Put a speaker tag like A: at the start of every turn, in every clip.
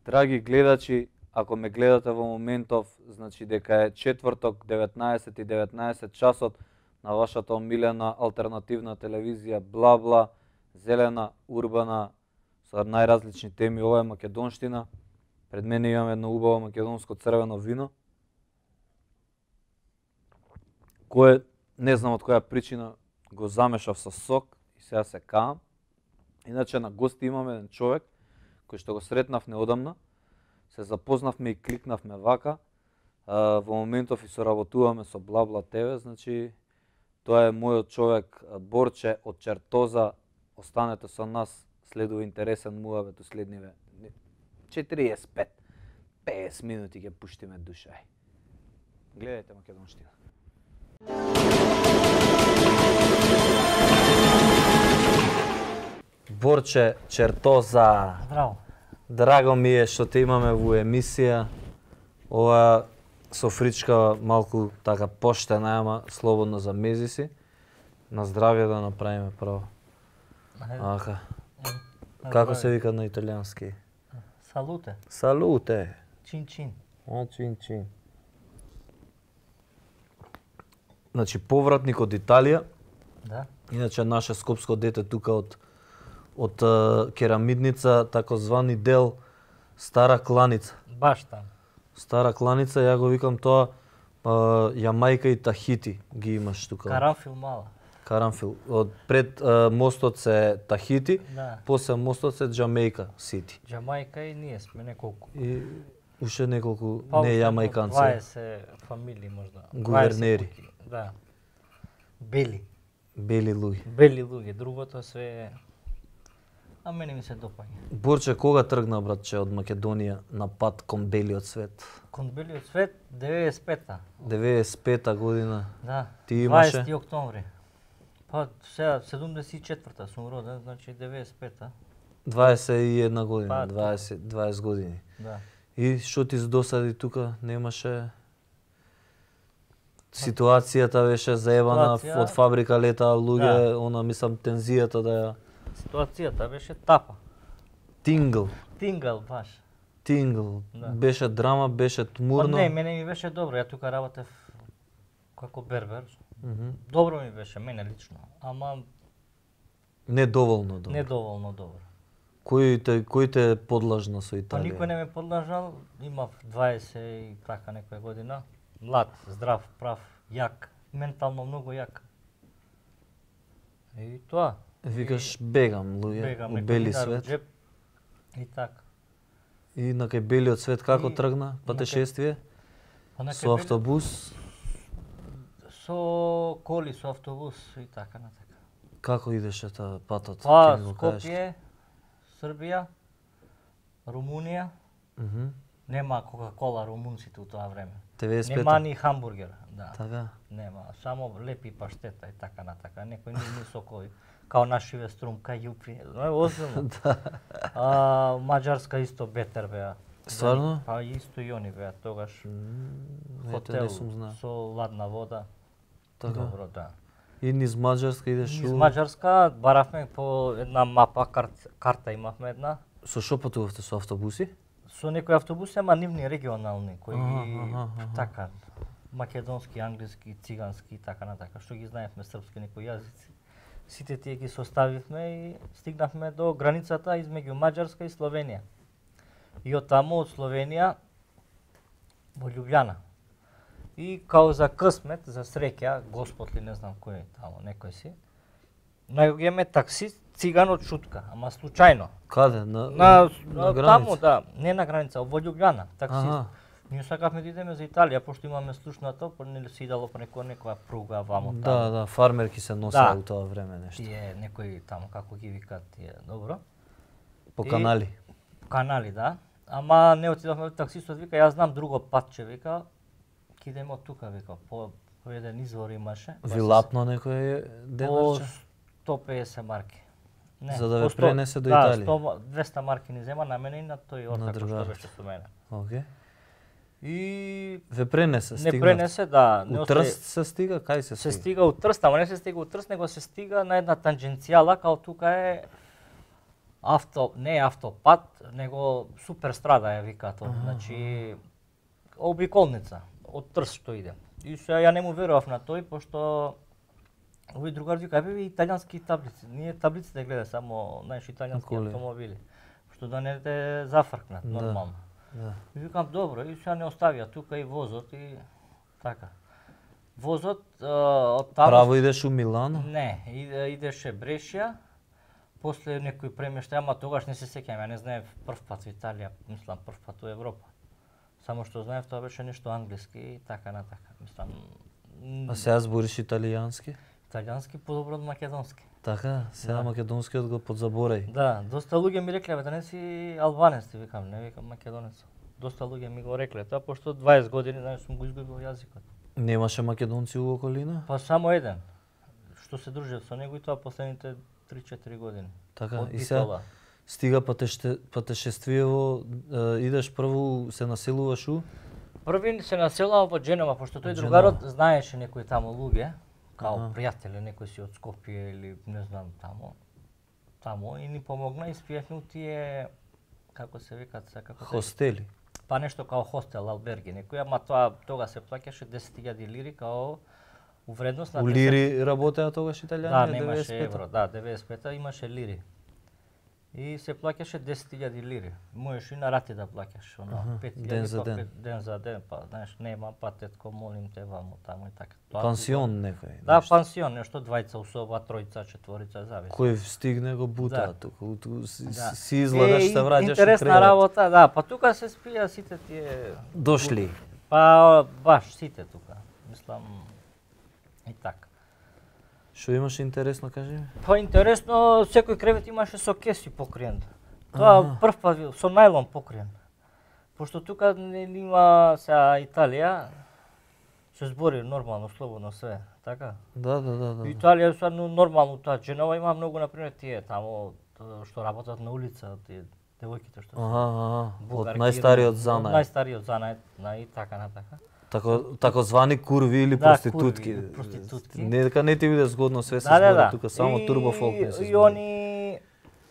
A: Драги гледачи, ако ме гледате во моментов, значи дека е четврток 19:19 часот на вашата омилена алтернативна телевизија Бла-Бла, зелена, урбана, со најразлични теми. Ова е македонштина. Пред мене имам едно убаво македонско црвено вино, кое не знам од која причина го замешав со сок и сега се каам. Иначе на гости имаме еден човек кој што го сретнав неодамна, се запознавме и кликнавме вака. Во моментов и соработуваме со Бла-Бла ТВ, значи тоа е мојот човек Борче од Чертоза. Останете со нас, следува интересен муабет у следниве 45-50 минути ќе пуштиме душај. Гледајте македонштина. Борче Чертоза.
B: Здраво.
A: Драго ми е што те имаме во емисија. Ова со фричка малку така поштена, ама слободно за мези си. На здравје да направиме право. Аха. Како се вика на италијански?
B: Салуте.
A: Салуте.
B: Чин-чин.
A: Чин-чин. Значи повратник од Италија.
B: Да.
A: Иначе наше скопско дете тука од керамидница, такозвани дел Стара Кланица.
B: Баш там.
A: Стара Кланица, ја го викам тоа Јамајка и Тахити ги имаш тука.
B: Карамфил мала.
A: Карамфил. Од пред мостот се Тахити,
B: Да.
A: после мостот се Џамејка Сити.
B: Џамајка и ние сме неколку.
A: И уште неколку
B: Па,
A: не
B: уште
A: јамајканци.
B: 20 фамилии можда.
A: Гувернери.
B: 20 пути. Да. Бели.
A: Бели луѓе.
B: Бели луѓе, другото све е... А мене ми се допаѓа.
A: Борче, кога тргна, братче, од Македонија на пат кон белиот свет?
B: Кон белиот свет 95-та.
A: 95-та година.
B: Да.
A: Ти имаше?
B: 20 октомври. Па сега 74-та сум роден, значи 95-та.
A: 21 година,
B: Па,
A: 20 години.
B: Да.
A: И што ти здосади тука? Немаше... Ситуацијата беше заебана,
B: Ситуација-
A: од фабрика летаа луѓе, она мислам тензијата да ја...
B: Ситуацијата беше тапа.
A: Тингл,
B: Тингал баш.
A: тингл.
B: Да.
A: Беше драма, беше
B: Па
A: тмурно.
B: не, мене ми беше добро, ја тука работев како бербер.
A: Мгм.
B: Добро ми беше, мене лично, ама
A: Недоволно добро.
B: недоволно добро.
A: Кој те подлажна со
B: Па
A: Италија?
B: никој не ме подлажал, имав 20 и така некоја година. Млад, здрав, прав, јак, ментално многу јак. И тоа.
A: Викаш бегам луѓе
B: Бегам
A: у
B: некој
A: бели
B: динар у
A: свет.
B: джеп и така.
A: И на кај белиот свет како
B: И
A: тргна
B: на кај-
A: патешествие?
B: Па на
A: Со
B: кај
A: автобус?
B: со коли, со автобус и така на така.
A: Како идеше таа патот?
B: Па
A: Ке ми го кажеш?
B: Скопје, Србија, Румунија,
A: Мгм.
B: нема Кока-кола румунците у тоа време.
A: 95-та.
B: Нема ни хамбургер, да.
A: Така.
B: Нема, само лепи паштета и така на така. Некој ни сокови. Као нашиве струмка, јупи. Озбилно.
A: Да.
B: Маđарска исто бетер беа.
A: Стварно?
B: Па исто и они беа тогаш.
A: Ете,
B: Хотел
A: не сум знал.
B: со ладна вода.
A: Така.
B: Добро, да.
A: И низ Маđарска идеш
B: Из
A: у...
B: Маđарска баравме по една мапа, карта имавме една.
A: Со шо патувавте, со автобуси?
B: Со некои автобуси, ама нивни регионални, кои
A: Аха.
B: така, македонски, англиски, цигански и така на така, што ги знаевме српски некои јазици. Сите тие ги составивме и стигнавме до границата измеѓу Маđарска и Словенија. И од таму, од Словенија, во Љубљана. И као за късмет, за среќа, Господ ли не знам кој е таму, некој си, најуѓеме такси циган од Шутка, ама случајно.
A: Каде?
B: На
A: граница?
B: таму, да, не на граница, во Љубљана, таксист.
A: Аха.
B: Ние сакавме да идеме за Италија, пошто имаме слушнато, па не се идало преку некоја пруга вамо таму.
A: Да, да, фармерки се носеа
B: Да.
A: у тоа време нешто.
B: Тие некои таму, како ги викаат тие, добро.
A: По
B: И-
A: канали.
B: Канали, да. Ама не отидовме, таксистот вика, јас знам друго патче, вика, ќе идеме од тука, вика, по еден извор имаше.
A: Ви лапно некој
B: По
A: денарче?
B: 150 марки. Не,
A: За да ве
B: по 100
A: пренесе до
B: да,
A: Италија?
B: 200 марки ни зема на мене и на тој
A: На
B: ортак што
A: другарот.
B: беше со мене.
A: Океј.
B: И
A: Ве пренесе,
B: не
A: стигна.
B: пренесе, да, не
A: У
B: остави-
A: Трст се стига, кај се
B: се
A: стига?
B: стига у Трст, ама не се стига у Трст, него се стига на една танџенцијала, као тука е не автопат, него суперстрада ја викаат, значи обиколница од Трст што иде. И сега ја не му верував на тој, пошто овој другар вика, бе, италијански таблици. Ние таблиците гледа само, знаеш, италијански автомобили. Што да не те зафркнат нормално.
A: Да.
B: И викам, добро, и сега не оставија тука и возот и така. Возот од таму...
A: Право идеш у Милано?
B: Не, идеше Брешја, после некој премештај, ама тогаш не се сеќавам, ја не знаев прв пат во Италија, мислам прв пат во Европа. Само што знаев тоа беше нешто англиски и така на така, мислам.
A: А сега збориш италијански?
B: Италијански подобро од македонски.
A: Така, сега македонскиот го подзаборај.
B: Да, доста луѓе ми рекле, бе, да не си албанец, ти викам, не викам македонец. Доста луѓе ми го рекле тоа, пошто 20 години, знаеш, сум го изгубил јазикот.
A: Немаше македонци у околина?
B: Па само еден, што се дружев со него и тоа последните 3-4 години.
A: Така,
B: од
A: и сега
B: Битола.
A: стига патешествиево, идеш прво се населуваш у?
B: Први се населувам во Дженова, пошто тој другарот знаеше некои таму луѓе, као пријатели, некој си од Скопје или не знам таму и ни помогна и спиевме у тие, како се викаат сега, како
A: Хостели.
B: Па нешто као хостел, алберги, некој, ама тоа тога се плаќаше 10.000 лири као у вредност на 10...
A: У лири работеа тогаш италијани?
B: Да, немаше евро, да, 95-та имаше лири. И се плаќаше 10.000 лири. Можеш и на рати да плаќаш, оно 5.000
A: ден за ден.
B: Ден за ден, па знаеш, нема, па тетко, молим те ваму таму и така.
A: Пансион некој.
B: Да, пансион, нешто двајца усоба, тројца, четворица, зависи.
A: Кој стигне го бута
B: Да.
A: тука,
B: Да.
A: си излагаш, што враќаш
B: интересна работа, да, па тука се спија сите тие...
A: Дошли.
B: Па баш сите тука, мислам и така.
A: Што имаше интересно, кажи ми?
B: Па интересно, секој кревет имаше со кеси покриен. Тоа прв пат со најлон покриен. Пошто тука не има сега Италија, се збори нормално, слободно све, така?
A: Да.
B: Италија е нормално тоа. Дженова има многу, например, тие таму што работат на улица, тие девојките што се.
A: Од најстариот занает.
B: Најстариот занает, и така на така.
A: Тако звани курви или
B: Да,
A: проститутки.
B: курви, проститутки.
A: Дека не ти биде згодно све се
B: Да.
A: збори, тука само турбофолк не се
B: И
A: збори.
B: они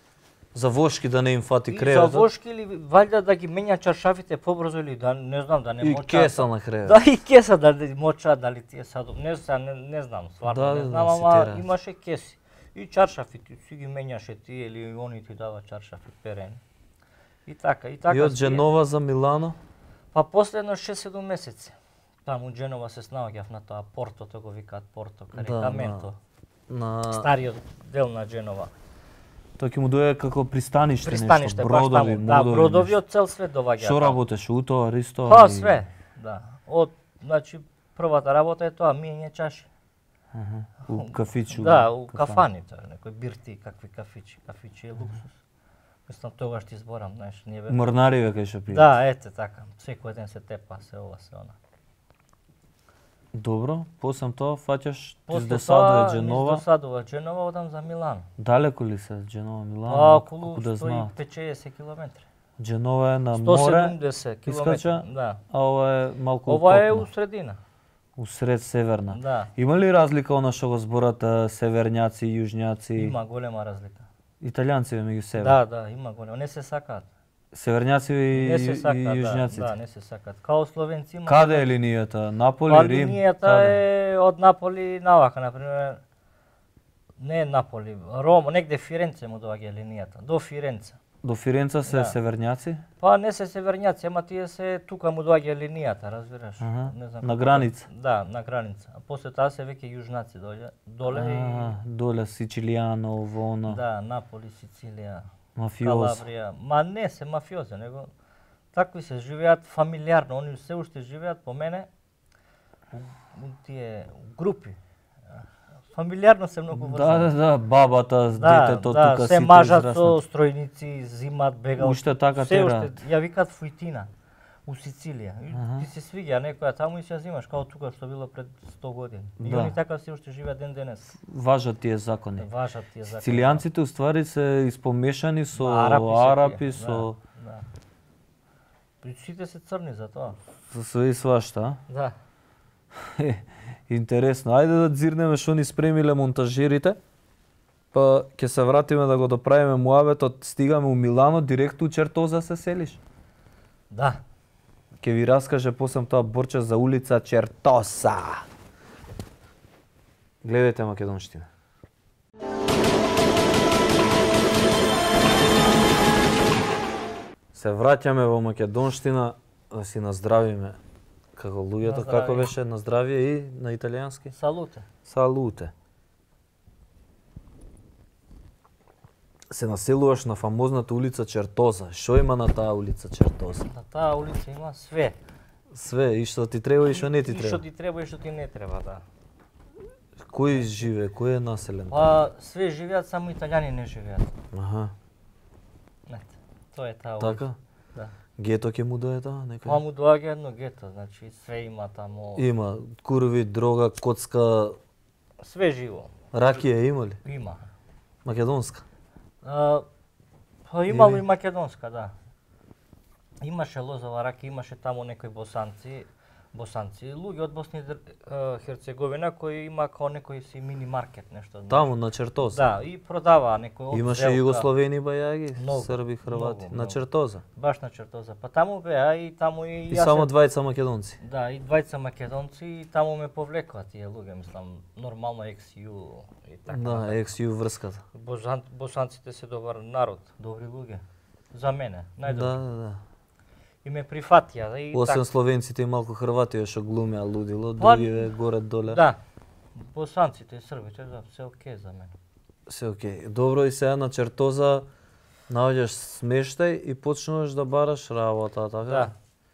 A: За вошки да не им фати
B: и за
A: креветот.
B: вошки или валјда да ги менја чаршафите побрзо или да не знам да не
A: И
B: мочат.
A: кеса на кревет.
B: Да, и кеса да мочат, дали тие садо. Не знам, стварно
A: Да,
B: не
A: да,
B: знам,
A: си
B: ама
A: терас.
B: имаше кеси. И чаршафите си ги менјаше тие или они ти дава чаршафи перени. И така.
A: И од
B: си-
A: Дженова за Милано?
B: Па последно 6-7 месеци. Таму Дженова се снаоѓав на тоа портото, го викаат порто, карикаменто.
A: На
B: Стариот дел на Дженова.
A: Тоа ќе му дојде како пристаниште,
B: Пристаниште,
A: нешто,
B: баш
A: бродови,
B: таму. Да,
A: модови,
B: бродови
A: нешто.
B: од цел свет доаѓаат.
A: Што
B: таму.
A: работеше? Утоа, ристо?
B: Па све, да. Значи, првата работа е тоа, миење чаши.
A: У кафичу.
B: Да, у кафаните, некои бирти, какви кафичи е луксус. Мислам, тогаш ти зборам, знаеш, ние бе...
A: Морнариве кај што пијат.
B: Да, ете така, секој ден се тепа, се ова, се она.
A: Добро, после тоа фаќаш, ти
B: После
A: издосадува
B: тоа,
A: Дженова.
B: издосадува Дженова, одам за Милан.
A: Далеко ли се Дженова, Милано?
B: Па, околу
A: Колку да знаат?
B: 150 километри.
A: Дженова е на море,
B: 170 километри,
A: искача,
B: да.
A: а ова е малку
B: Ова е
A: укопно,
B: у средина.
A: усред северна.
B: Да.
A: Има ли разлика она што го зборат северњаци и јужњаци?
B: Има голема разлика.
A: Италијанци меѓу себе.
B: Да, има голема. Не се сакаат.
A: Северњаци и,
B: Не се
A: и
B: сакаат,
A: јужњаците.
B: да, не се сакаат. Као словенци има.
A: Каде е линијата? Наполи,
B: Па
A: Рим?
B: линијата
A: Каде?
B: е од Наполи навака, например, не Наполи, Рома, негде Фиренце му доаѓа линијата, до Фиренца.
A: До Фиренца се
B: Да.
A: северњаци?
B: Па не се северњаци, ама тие се тука му доаѓа линијата, разбираш?
A: Аха,
B: Не знам
A: на
B: како
A: граница.
B: Да, на граница. А после тоа се веќе јужнаци доаѓа, доле
A: Доле Сицилијано, Вона,
B: и да, Наполи, Сицилија,
A: мафиоз.
B: Калабрија. Ма не се мафиози, него такви се живеат фамилиарно, они се уште живеат по мене у тие групи. Фамилиарно се многу врзани.
A: Да, бабата с детето тука
B: се
A: сите
B: мажат со
A: израснат.
B: стројници, зимат, бегаат.
A: Уште така
B: се
A: тераат.
B: уште ја викаат Фуитина у Сицилија. И ти се свиѓа некоја таму и се ја зимаш као тука што било пред 100 години. И
A: Да.
B: они така се уште живеат ден денес.
A: Важат тие закони.
B: Важат тие закони.
A: Сицилијанците уствари се испомешани со
B: Арапи се
A: со
B: тие, да. И сите се црни за тоа.
A: со све и свашта.
B: Да.
A: Интересно. Ајде да дзирнеме што ни спремиле монтажерите. па ќе се вратиме да го доправиме муабетот, стигаме у Милано, директно у Чертоза се селиш.
B: Да.
A: Ќе ви раскаже после тоа Борче за улица Чертоса. Гледајте македонштина. Се враќаме во македонштина да си наздравиме како луѓето, како беше на здравие и на италијански?
B: Салуте.
A: Салуте. Се населуваш на фамозната улица Чертоза. Што има на таа улица Чертоза?
B: На таа улица има све.
A: Све, и што ти треба и што не ти
B: И што
A: треба.
B: ти треба и што ти не треба, да.
A: Кој живее, кој е населен?
B: Па све живеат, само италијани не живеат.
A: Аха,
B: Ете, тоа е таа улица.
A: така?
B: Да.
A: Гето ќе му дое таа некој?
B: Па му доаѓа едно гето, значи све има таму.
A: Има курви, дрога, коцка,
B: Све живо.
A: ракија има ли?
B: Има.
A: Македонска.
B: Па имало
A: Или-
B: и македонска, да. Имаше лозова рака, имаше таму некои босанци, луѓе од Босна и Херцеговина кои има као некој си мини маркет нешто.
A: Таму на Чертоза.
B: Да, и продаваа некој од
A: Имаше
B: Зелка.
A: југословени бајаги,
B: Многу,
A: срби, хрвати.
B: многу,
A: На
B: многу.
A: Чертоза.
B: Баш на Чертоза. Па таму беа и таму и
A: И
B: јас
A: само
B: се-
A: двајца македонци.
B: Да, и двајца македонци и таму ме повлекоа тие луѓе, мислам, нормално XU и така.
A: Да, XU врската.
B: Босанците се добар народ, добри луѓе. За мене, најдобри.
A: Да, да.
B: И ме прифатија, да, и
A: Освен
B: така.
A: словенците и малку хрвати што глумеа лудило,
B: Па,
A: другиве горе доле.
B: Да. Босанците и србите, да, се окей за мене.
A: Се окей. Добро, и сега на Чертоза наоѓаш смештај и почнуваш да бараш работа, така?
B: Да.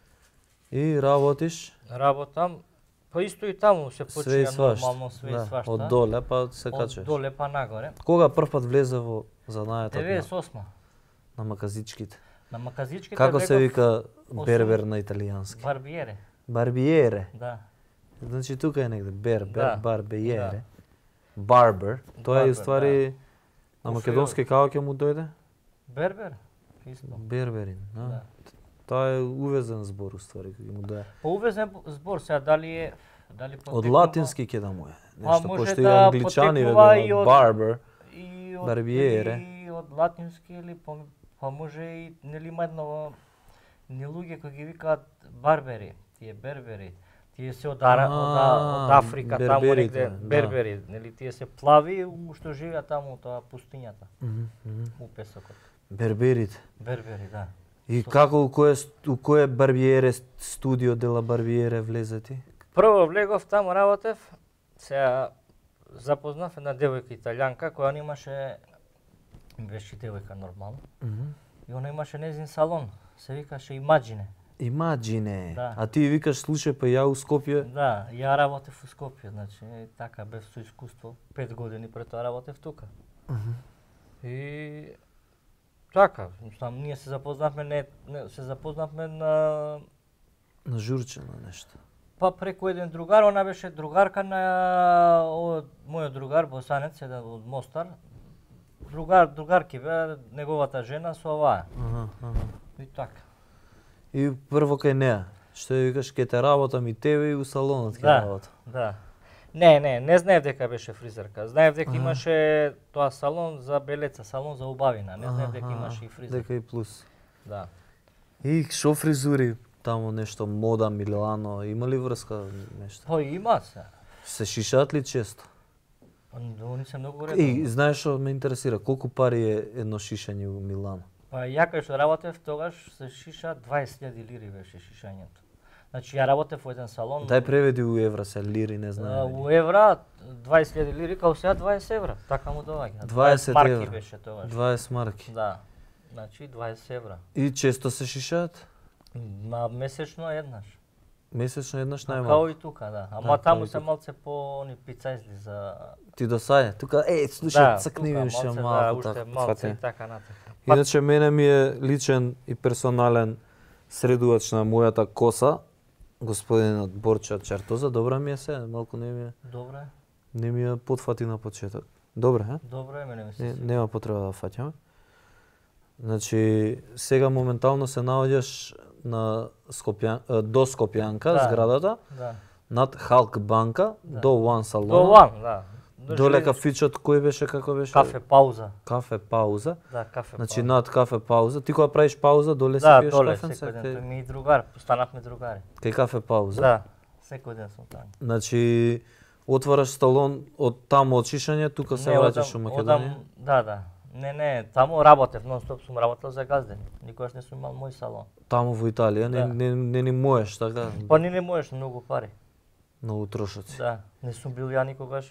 A: И работиш
B: Работам, па исто и таму се
A: све и
B: почиња
A: свашта.
B: нормално све и свашта.
A: Од доле па се
B: Од
A: качуваш.
B: доле па нагоре.
A: Кога прв пат влезе во занајатот
B: 98
A: на маказичките?
B: на маказичките
A: Како се
B: бегов
A: вика
B: осум-
A: бербер на италијански?
B: барбиере.
A: Барбиере.
B: Да.
A: Значи тука е негде бербер,
B: Да.
A: барбиере. Барбер. Тоа е
B: Барбер,
A: уствари на
B: Офио-
A: македонски како ќе му дојде?
B: Бербер? Исто.
A: Берберин, да.
B: Да.
A: Тоа е увезен збор уствари кој му дојде.
B: По увезен збор сега дали
A: Од
B: потекнува
A: латински ќе да му е.
B: Па
A: Нешто
B: може
A: пошто и
B: да
A: англичани
B: потекнува и
A: ве
B: од-
A: барбер.
B: и од
A: барбиере.
B: и од латински или па може и нели има едно ни луѓе кои ги викаат барбери, тие бербери. Тие се од од Африка таму
A: берберите,
B: негде,
A: да.
B: бербери, нели тие се плави што живеат таму тоа пустињата, у песокот.
A: Берберите.
B: Бербери, да.
A: И како у кое барбиере студио дела барбиере влезе ти?
B: Прво влегов таму, работев, сега запознав една девојка италијанка која не имаше, беше девојка нормално, и она имаше незин салон, се викаше Имаджине.
A: Имаджине.
B: Да.
A: А ти викаш слушај па ја у Скопје.
B: Да, ја работев у Скопје, значи така бев со искуство, 5 години пред тоа работев тука. И така, мислам, ние се запознавме се запознавме на
A: На журче на нешто.
B: па преку еден другар, она беше другарка на од мојот другар босанец, еден од Мостар. Другарки беа неговата жена со оваа. И така.
A: И прво кај неа. Што ја викаш, ке те работам и тебе и у салонот ке
B: Да.
A: работам.
B: Да. Не знаев дека беше фризерка. Знаев дека имаше тоа салон за белеца, салон за убавина. Не знаев дека имаше и фризер.
A: Дека и плюс.
B: Да.
A: И шо фризури таму нешто мода Милано, има ли врска нешто?
B: Па има се.
A: Се шишаат ли често?
B: Они се многу
A: И
B: редовно.
A: знаеш што ме интересира, колку пари е едно шишање у Милано?
B: Па ја кај што работев тогаш се шиша 20.000 лири беше шишањето. Значи ја работев во еден салон.
A: Дај преведи у евра се, лири, не знам.
B: У евра 20.000 лири, као сега 20 евра. Така му доаѓа.
A: 20
B: марки
A: евра.
B: беше тогаш.
A: 20 марки.
B: Да. Значи 20 евра.
A: И често се шишаат?
B: На месечно еднаш.
A: Месечно еднаш
B: Као
A: најмалку.
B: и тука, да.
A: Да,
B: Ама
A: као
B: таму
A: и
B: се
A: тука.
B: малце по они пицајзли за
A: Ти досаѓа, тука слушај, цкни ми ше
B: малце,
A: малку
B: уште
A: така.
B: малце и
A: Фати.
B: така натака.
A: Иначе мене ми е личен и персонален средувач на мојата коса, господинот Борча Чертоза, добра ми е се, малку
B: Добре,
A: не ми ја потфати на почеток. Добре, е?
B: добре, мене ми се.
A: Нема потреба да фаќаме. Значи, сега моментално се наоѓаш на до Скопјанка,
B: Да.
A: зградата,
B: Да.
A: над Халк банка,
B: Да.
A: до One салона.
B: До One, да.
A: Доле кафичот кој беше, како беше?
B: Кафе пауза.
A: Кафе пауза.
B: Да, кафе
A: Значи
B: пауза.
A: над кафе пауза. Ти кога правиш пауза, доле си
B: Да,
A: пиеш
B: доле
A: кафенце?
B: секој ден. Тој ми и другар, станавме другари.
A: Кај кафе пауза?
B: Да, секој ден сум таму.
A: Значи отвараш сталон, од таму од Шишање, тука се враќаш у Македонија?
B: Да. Не, таму работев, нон-стоп сум работел за газден. Никогаш не сум имал мој салон.
A: Таму во Италија, не ни можеш, така?
B: Па не можеш, многу пари.
A: Многу трошоци.
B: Да, не сум бил ја никогаш.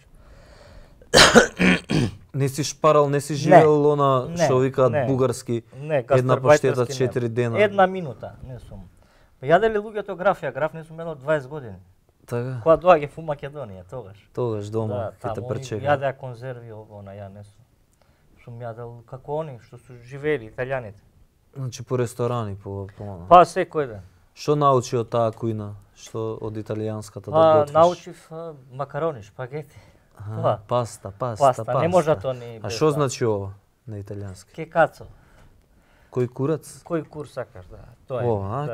A: Не си шпарал, не си живеел она што викаат бугарски, една паштета 4 дена.
B: Една минута, не сум. Па јаделе луѓето графија, граф не сум едно 20 години.
A: Така?
B: Кога доаѓав у Македонија, тогаш.
A: Тогаш дома,
B: да,
A: ќе те пречека.
B: Јадеа конзерви, ово, ја не сум. Сум јадел како они што су живеели италијаните.
A: Значи по ресторани, по
B: Па секој ден.
A: Што научи од таа кујна, што од италијанската да
B: Па
A: готвиш?
B: научив макарони, шпагети.
A: Паста.
B: Не може тоа ни.
A: А што значи ова на италијански?
B: Ке кацо.
A: Кој курац?
B: Кој кур сакаш, да. Тоа е.
A: О,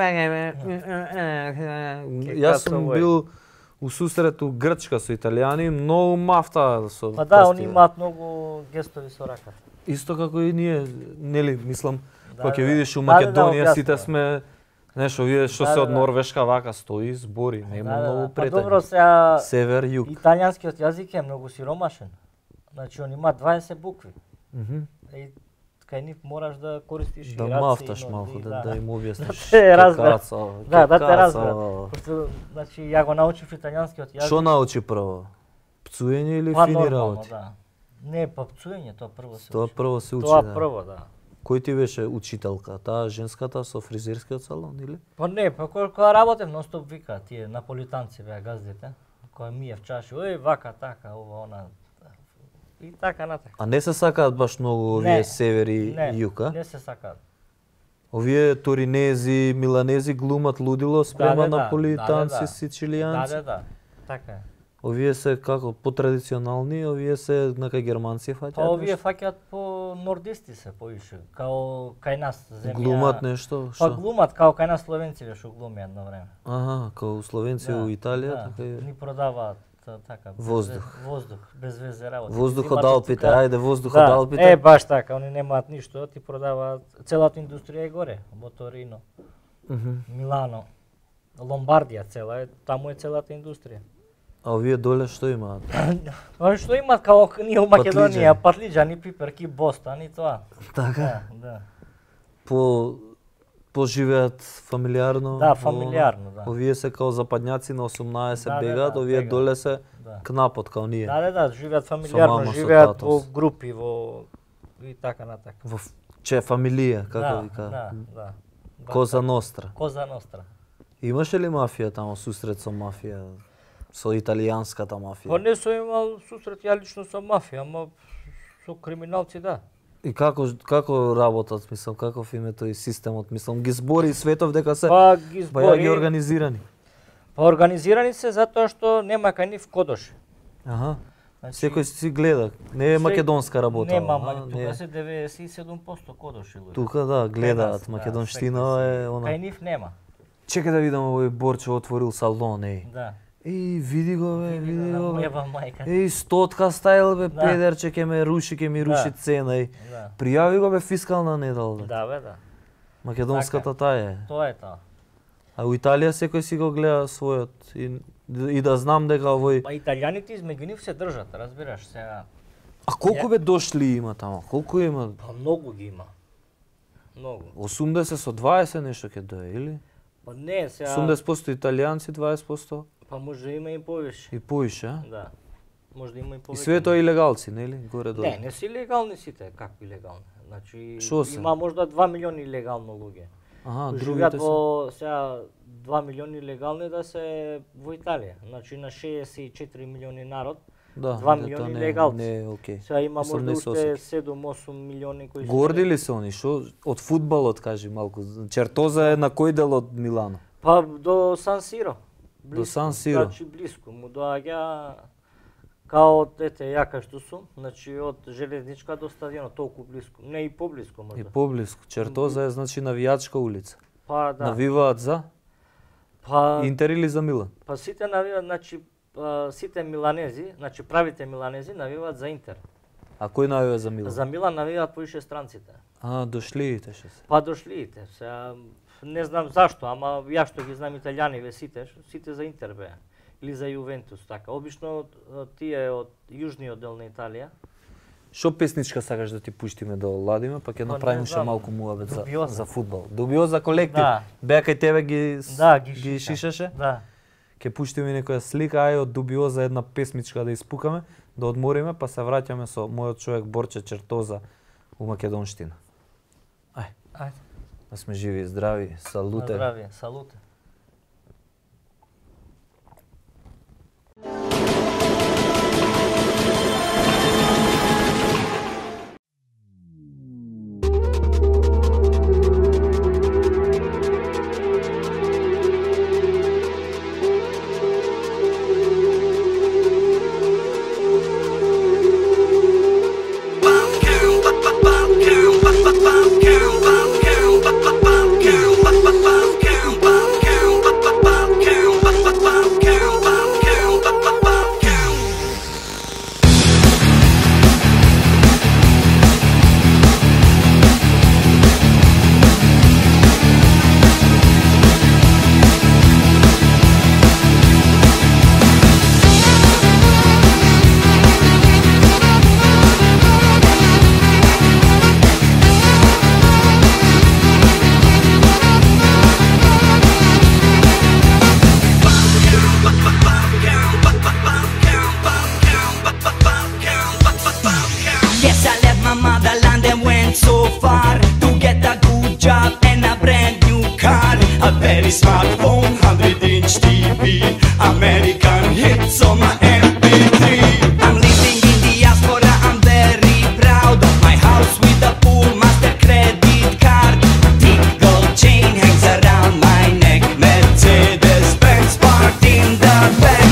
A: Јас сум бил у сусрету Грчка со италијани, многу мафта со.
B: Па да, они имаат многу гестови со раката.
A: Исто како и ние, нели, мислам, кога ќе
B: да.
A: видиш у Македонија
B: Да,
A: сите сме нешто видиш што се од Норвешка вака стои, збори, нема многу
B: Па
A: претење.
B: добро, сега
A: Север, југ.
B: италијанскиот јазик е многу сиромашен. Значи он има 20 букви. И кај нив мораш да користиш и
A: да
B: раци,
A: мафташ
B: и
A: малку, да им објасниш.
B: те разберат. Да те
A: разберат.
B: разберат. Пошто, значи, ја го научив италијанскиот јазик.
A: Што научи прво? Пцуење или
B: Па
A: фини
B: нормално,
A: работи?
B: да. Не, па пцуење, тоа прво се
A: Тоа
B: учи.
A: прво се учи,
B: Тоа
A: да.
B: прво, да.
A: Кој ти беше учителка? Таа женската со фризерскиот салон или?
B: Па не, па кога работев нон-стоп вика, тие наполитанци беа газдите, која миев чаши, ој вака, така, ова, она, и така натака.
A: А не се сакаат баш многу овие север и југ, а?
B: Не се сакаат.
A: Овие торинези, миланези глумат лудило спрема наполитанци, сицилијанци.
B: Да, така е.
A: Овие се како потрадиционални, овие се кај германци фаќаат.
B: Па овие фаќаат по нордисти се поише, као кај нас земја.
A: Глумат нешто,
B: Па
A: што?
B: глумат као кај нас словенци беше глуми едно време.
A: Аха, као словенци у Италија, така и
B: ни продаваат така
A: воздух.
B: Воздух, без везе работа.
A: Воздух од Алпите, ајде воздух од Алпите.
B: Е баш така, они немаат ништо, ти продаваат целата индустрија е горе, во Торино, Милано, Ломбардија цела е, таму е целата индустрија.
A: А овие доле што имаат?
B: Па што имаат као ние у Македонија, патлиџани, пиперки, бостан и тоа.
A: Така?
B: Да.
A: Поживеат фамилиарно?
B: Да, фамилиарно, да.
A: Овие се као западњаци на 18 бегаат, овие доле се кнапот као ние.
B: Да, живеат фамилиарно, живеат во групи, во и така натака.
A: Во фамилија, како вика?
B: Да.
A: Коза Ностра.
B: Коза Ностра.
A: Имаше ли мафија таму, сусрет со мафија? Со италијанската мафија?
B: Па не сум имал сусрет ја лично со мафија, ама со криминалци да.
A: И како работат, мислам, каков им е тој системот, мислам, ги збори светов дека се
B: па ги
A: организирани.
B: Па организирани се затоа што нема кај нив кодош.
A: Аха. Секој си гледа, не е македонска работа.
B: Нема, тука се 97% кодоши луѓе.
A: Тука да, гледаат, македонштина е она.
B: Кај нив нема.
A: Чекај да видам овој Борчо отворил салон,
B: Да.
A: Види го бе, види го бе.
B: мајка.
A: Стотка стайл бе, педерче ќе ме руши цена. Пријави го бе фискална недел бе.
B: Да бе, да.
A: Македонската таа е.
B: Тоа е тоа.
A: А у Италија секој си го гледа својот и да знам дека овој.
B: Па италијаните измеѓу нив се држат, разбираш сега.
A: А колку бе дошли има таму? Колку има?
B: Па многу ги има. Многу.
A: 80 со 20 нешто ќе дое или?
B: Па не, сега
A: 80% италијанци, 20%?
B: Па може да има и повише.
A: И повише, а?
B: Да. Може да има и повише.
A: И све тоа илегалци, нели? Горе долу.
B: Не се илегални сите, како илегални. Значи
A: се?
B: има можда 2 милиони илегално луѓе.
A: Аха,
B: другите се сега 2 милиони легални да се во Италија. Значи на 64 милиони народ, 2 милиони легалци.
A: Не е окей.
B: Сега има можда уште 7-8 милиони кои се.
A: Горди ли се они? Што од фудбалот кажи малку? Чертоза е на кој дел од Милано?
B: Па до Сан Сиро.
A: До Сан Сиро.
B: Значи блиску му доаѓа као јака што сум, значи од железничка до стадионот толку блиску, не и поблиску можда.
A: И поблиску. Чертоза е значи навијачка улица.
B: Па да.
A: Навиваат за?
B: Па
A: Интер или за Милан?
B: Па сите навиваат, значи сите миланези, значи правите миланези навиваат за Интер.
A: А кој навива за Милан?
B: За Милан навиваат повише странците.
A: Дошлиите ше се.
B: Па дошлиите. Сега не знам зашто, ама ја што ги знам италијаниве сите за Интер беа. Или за Јувентус, така. Обично тие од јужниот дел на Италија.
A: Шо песничка сакаш да ти пуштиме да ладиме, па ќе направиме ше малку муабет за фудбал. Дубиоза колектив.
B: Да.
A: Беа кај тебе ги шишаше?
B: Да.
A: Ќе пуштиме некоја слика, ај од Дубиоза една песмичка да испукаме, да одмориме, па се враќаме со мојот човек Борче Чертоза у Македонштина.
B: Ајде.
A: Да сме живи и здрави, салуте.
B: Здравје, салуте.
C: Smartphone, 100-inch TV, American hits on my MP3. I'm living in diaspora, I'm very proud of my house with a pool, master credit card. Thick gold chain hangs around my neck, Mercedes-Benz parked in the back.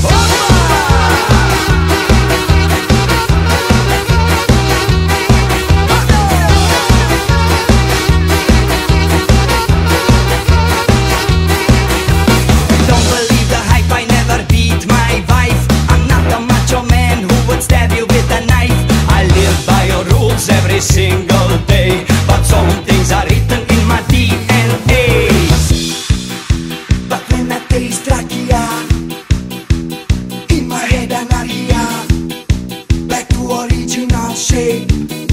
C: Every single day, but some things are written in my DNA. But when I taste rakia, in my head anarchia, back to original shape.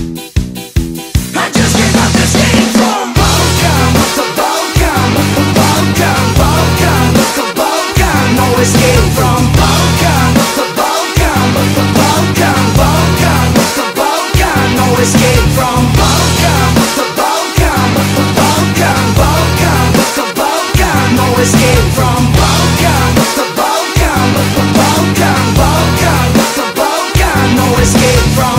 C: I just cannot escape from Balkan, Balkan, Balkan, Balkan, Balkan. No escape from Balkan, Balkan, Balkan, Balkan. No escape from Balkan, Balkan, Balkan, Balkan, Balkan. No escape from Balkan, Balkan, Balkan, Balkan, Balkan. No escape from.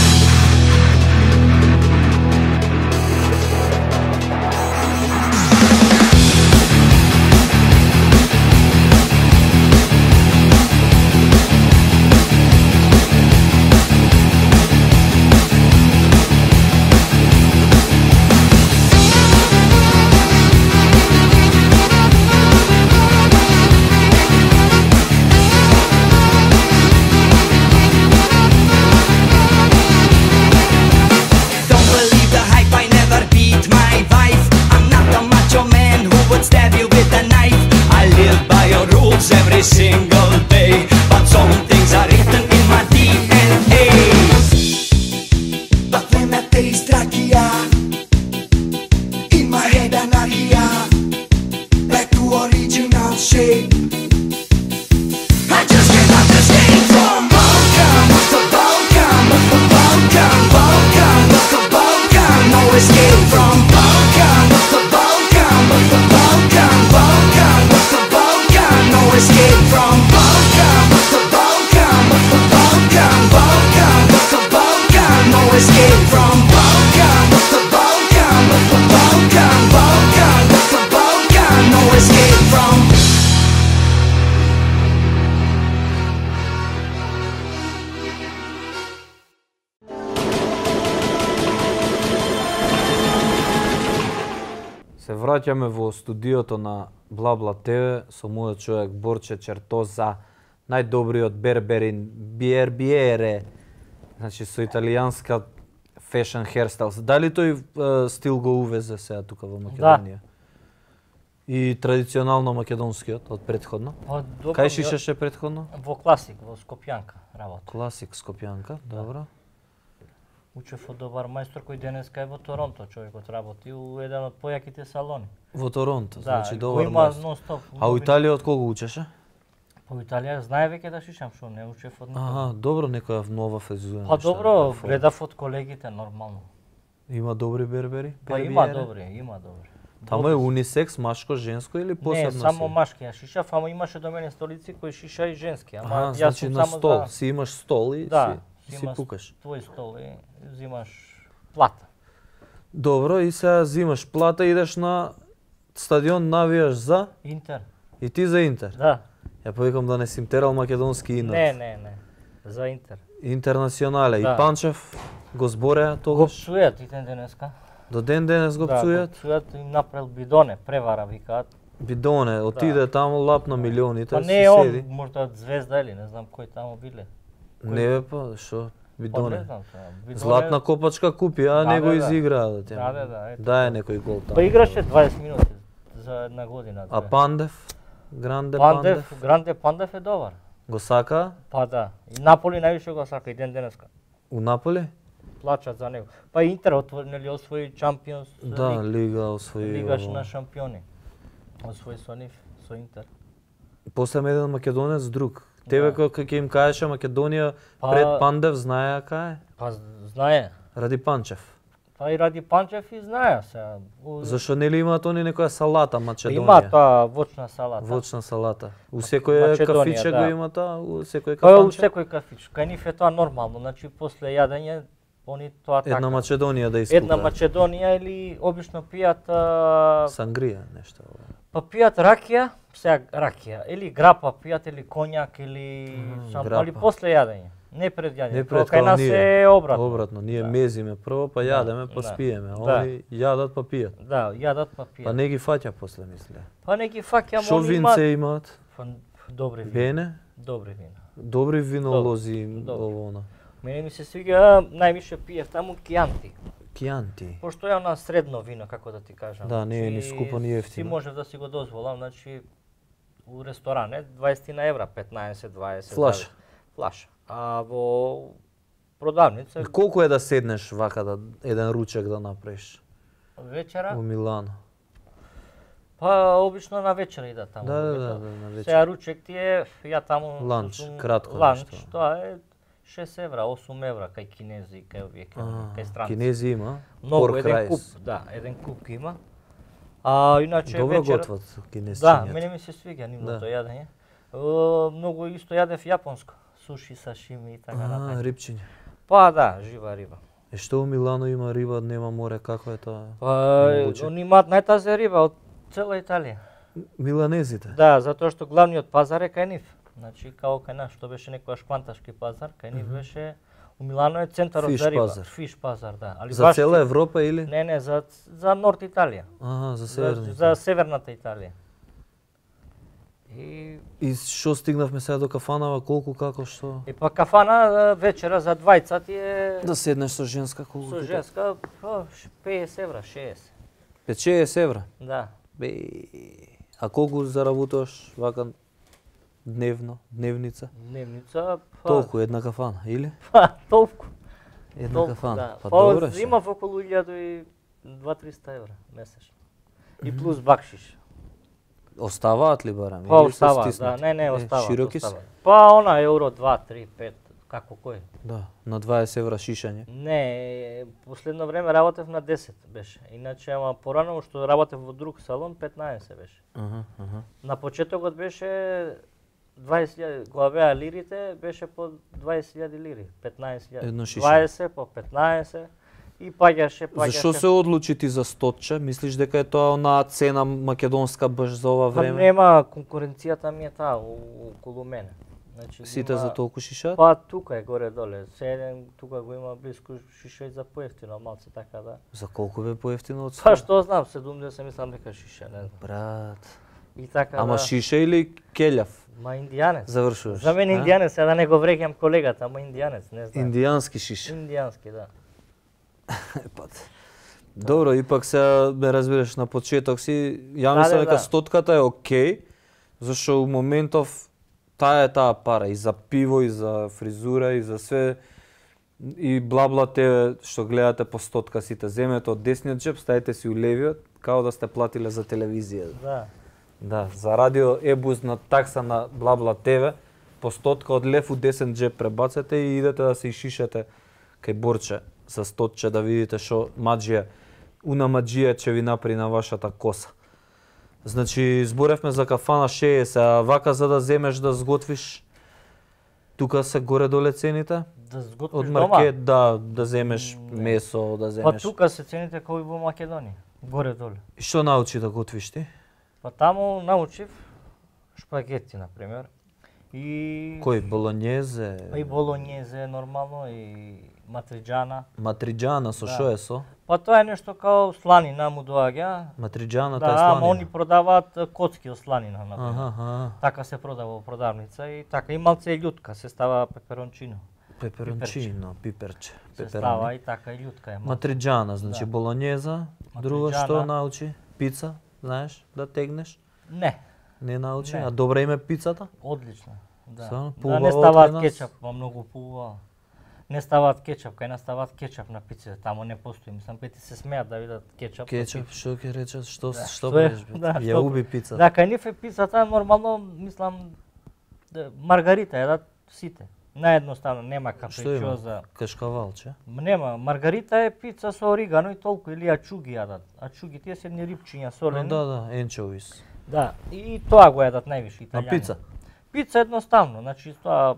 C: Every single day, but some things are written in my DNA. But when I taste rakia, in my head anarchia, back to original shape. I just cannot escape from Balkan, Balkan, Balkan, Balkan, Balkan. No escape from Balkan, Balkan, Balkan, Balkan, Balkan. No escape from Balkan, Balkan, Balkan, Balkan, Balkan. No escape from Balkan, Balkan, Balkan, Balkan, Balkan. No escape from.
A: Се враќаме во студиото на Бла Бла ТВ со мојот човек Борче Чертоза најдобриот Бербере, значи со италијанска fashion hairstyles. Дали тој стил го увезе сега тука во Македонија? И традиционално македонскиот од претходно?
B: Па, добро,
A: Кај шишеше претходно?
B: Во Класик, во Скопјанка работи.
A: Класик Скопјанка, добро.
B: Учев од добар мајстор кој денеска е во Торонто, човекот работи у еден од појаките салони.
A: Во Торонто, значи
B: Да,
A: добар
B: кој има
A: мајстор.
B: нон-стоп.
A: А у Италија од кого учеше?
B: По Италија знае веќе да шишам, што не учев од никога.
A: Аха, добро, некоја нова фезуја.
B: Па добро, гледав од колегите нормално.
A: Има добри бербери?
B: Па има добри.
A: Тамо е унисекс, машко, женско или посебно?
B: Не, само машки ја шишав, ама имаше до мене столици кои шиша и женски. Ама
A: Аха,
B: јас
A: значи
B: сум
A: на
B: само
A: стол,
B: за...
A: си имаш стол и
B: Да,
A: си
B: имаш
A: пукаш.
B: твој стол и взимаш плата.
A: Добро, и сега взимаш плата, идеш на стадион, навијаш за
B: Интер.
A: и ти за Интер.
B: Да.
A: Ја повикам да не си им терал македонски инат.
B: Не. За Интер.
A: Интернационале.
B: Да.
A: И Панчев го збореа
B: Го
A: тогаш.
B: псујат и ден денеска.
A: До ден денес го
B: Да,
A: пцујат.
B: го псујат им направил бидоне, превара викаат.
A: Бидоне, отиде таму, лапна милионите,
B: Па
A: си
B: не е он,
A: седи.
B: можда звезда или не знам кој таму биле.
A: Не бе па, шо?
B: Па не
A: Бидоне.
B: знам тоа. Бидоне-
A: Златна копачка купи, а
B: Да,
A: не го
B: да.
A: изиграа да те.
B: Да, ето.
A: Дај некој гол таму.
B: Па играше 20 минути за една година.
A: А
B: две.
A: Пандев? Гранде Пандев?
B: Гранде Пандев е добар.
A: Го сака
B: Па да. И Наполи највише го сака и ден денеска.
A: у Наполи?
B: Плачат за него. Па Интер нели освои Чампионс
A: Да, лига освои.
B: Лигаш
A: ово.
B: на шампиони. Освои со нив, со Интер.
A: После еден македонец друг. Тебе кога ќе им кажеше Македонија
B: Па-
A: пред Пандев знаеа кај е?
B: Па знае.
A: Ради Панчев.
B: Па и ради Панчев и знае сега.
A: Зашо нели имаат они некоја салата Македонија?
B: Има тоа вочна салата.
A: Вочна салата. У секој
B: Македонија,
A: кафиче
B: да.
A: го има тоа, у секој
B: Па у
A: кафанче.
B: секој кафич. Кај нив е тоа нормално, значи после јадење они тоа така.
A: Една Македонија да испука.
B: Една Македонија или обично пијат
A: Сангрија нешто.
B: па пијат ракија, сега ракија, или грапа пијат или коњак или
A: грапа.
B: али после јадење. Не пред јадење.
A: Не
B: Тоа
A: пред
B: кај
A: као
B: нас
A: ние.
B: е обратно.
A: Обратно, ние
B: Да.
A: мезиме прво, па јадеме, па
B: да.
A: спиеме.
B: Да.
A: Они јадат па пијат.
B: Да, јадат па пијат.
A: Па не ги фаќа после, мисле.
B: Па не ги фаќам,
A: Шо
B: они
A: винце
B: имаат
A: имаат?
B: Па, добри вина.
A: Бене?
B: Добри вина.
A: Добри винолози,
B: Добри.
A: ово она.
B: Мене ми се свига највише пиев таму Кијанти.
A: Кијанти.
B: Пошто е она средно вино, како да ти кажам.
A: Да, не е ни
B: Значи,
A: скупо, ни
B: Си
A: ефтино.
B: можев да си го дозволам, значи у ресторан е 20 на евра, 15-20.
A: Флаша.
B: Флаша. А во продавница
A: Колку е да седнеш вака да еден ручек да направиш
B: вечера,
A: во Милано?
B: па обично на вечера ида таму.
A: Да,
B: Вика,
A: на вечер.
B: Сега ручек ти е, ја таму...
A: Ланч,
B: сум-
A: кратко
B: ланч,
A: нешто.
B: тоа е 6 евра, 8 евра, кај кинези, кај овие, кај странци.
A: Кинези има.
B: Многу,
A: pork
B: еден
A: rice.
B: куп, да, еден куп ги има. А иначе
A: Добро
B: вечера...
A: готват
B: Да,
A: кинесчињата.
B: мене ми се свиѓа нивното
A: Да.
B: јадење. Многу исто јадев јапонско, суши, сашими и така
A: А,
B: натака.
A: рипчиња.
B: Па да, жива риба.
A: Е што у Милано има риба, нема море, како е тоа?
B: Па
A: Могуче.
B: они имаат најтаза риба од цела Италија.
A: Миланезите?
B: Да, затоа што главниот пазар е кај нив. Значи као кај нас што беше некојаш кванташки пазар, кај нив беше у Милано е центарот
A: Фиш
B: за риба.
A: пазар.
B: Фиш пазар, да. Али
A: За
B: баш
A: цела Европа или?
B: Не, за Норд Италија.
A: Ага, за северните.
B: За северната Италија.
A: И што стигнавме сега до кафанава, колку, како, што?
B: И па кафана вечера за двајца ти е
A: Да седнеш со женска, колку?
B: со женска 50 евра, 60.
A: 5-60 евра?
B: Да.
A: Бе, а колку заработуваш вака дневно, дневница?
B: Дневница,
A: Толку, една кафана, или?
B: па толку.
A: Една
B: Толку,
A: кафана.
B: да.
A: Па
B: Па
A: добро се.
B: има околу 1200-300 евра месечно. И плюс бакшиш.
A: Оставаат ли барам?
B: Па
A: или се
B: остава, да,
A: стиснати?
B: не, остава.
A: Широки се?
B: Па она евро 2, 3, 5, како кој?
A: Да, на 20 евра шишање.
B: Не, последно време работев на 10 беше. Иначе, ама порано што работев во друг салон 15 беше.
A: Аха.
B: На почетокот беше 20.000, кога беа лирите, беше по 20.000 лири, 15.000.
A: Едно шишење.
B: 20 по 15 и паѓаше.
A: Зашо се одлучи ти за 100-че? Мислиш дека е тоа онаа цена македонска баш за ова
B: Па
A: време?
B: нема, конкуренцијата ми е таа околу мене. Значи,
A: Сите за толку шишат?
B: Па тука е горе доле. Седен тука го има блиску шиша и за поевтино малце така да.
A: За колку бе поевтино од
B: Па
A: 100?
B: што знам, 70 мислам дека шиша, не знам.
A: Брат.
B: И така
A: Ама
B: да.
A: шиша или келјав
B: Ма индијанец.
A: завршуваш?
B: За мене
A: а?
B: индијанец, сега да не го вреќам колегата, ама индијанец, не знам.
A: Индијански шиша.
B: Индијански, да.
A: Добро, ипак сега ме разбираш на почеток си, ја
B: Да,
A: мислам
B: да,
A: дека
B: да.
A: стотката е окей, зашто у моментов таа е таа пара и за пиво, и за фризура, и за све, и бла те што гледате по стотка сите, земете од десниот джеб, ставите си у левиот, као да сте платиле за телевизија.
B: Да.
A: Да, за радио ебус на такса на бла ТВ, по стотка од лев у десен джеб пребацате и идете да се ишишете кај Борче за стотче да видите што маџија, уна маџија ќе ви направи на вашата коса. Значи, зборевме за кафана 60, а вака за да земеш да сготвиш, тука се горе доле цените?
B: Да сготвиш
A: Од
B: дома?
A: маркет, да земеш месо, да
B: Па
A: земеш.
B: тука се цените како и во Македонија, горе доле.
A: И што научи да готвиш ти?
B: Па таму научив шпагети, на пример. И
A: Кој, болонјезе?
B: и болонјезе нормално и матриџана.
A: Матриџана со
B: Да.
A: што е со?
B: Па тоа е нешто као сланина му доаѓа.
A: Матриџаната
B: Да,
A: е сланина.
B: ама они продаваат коцки од сланина, на пример.
A: Аха.
B: Така се продава во продавница и така и малце и љутка, се става пеперончино.
A: Пеперончино, пиперче,
B: Се
A: пеперони.
B: става и така и љутка е. малце.
A: Матриџана, значи
B: Да.
A: болонјеза, друго
B: Матриџана.
A: што научи? Пица, знаеш да тегнеш?
B: Не,
A: Не научи,
B: Не.
A: а добра им е пицата?
B: одлично. Да.
A: Стварно,
B: Да
A: поубава
B: не
A: од
B: ставаат
A: кај нас?
B: кетчап, ма многу поубава. Не ставаат кетчап, кај нас ставаат кетчап на пиците, таму не постои. Мислам, пети се смеат да видат кетчап.
A: Кетчуп, што ќе речат, што
B: Да,
A: што
B: што е?
A: правиш бе?
B: Да,
A: Ја
B: што-
A: уби пицата.
B: Да, кај нив е пицата нормално, мислам, маргарита едат сите. Наедноставно, нема
A: Што има?
B: капричоза.
A: Кашкавалче.
B: Нема, маргарита е пица со оригано и толку, или ачуги јадат. Ачуги тие се едни рипчиња
A: Ну,
B: солени.
A: да, енчовис.
B: Да, и тоа го јадат највише
A: На
B: италијани.
A: пица.
B: Пица едноставно, значи тоа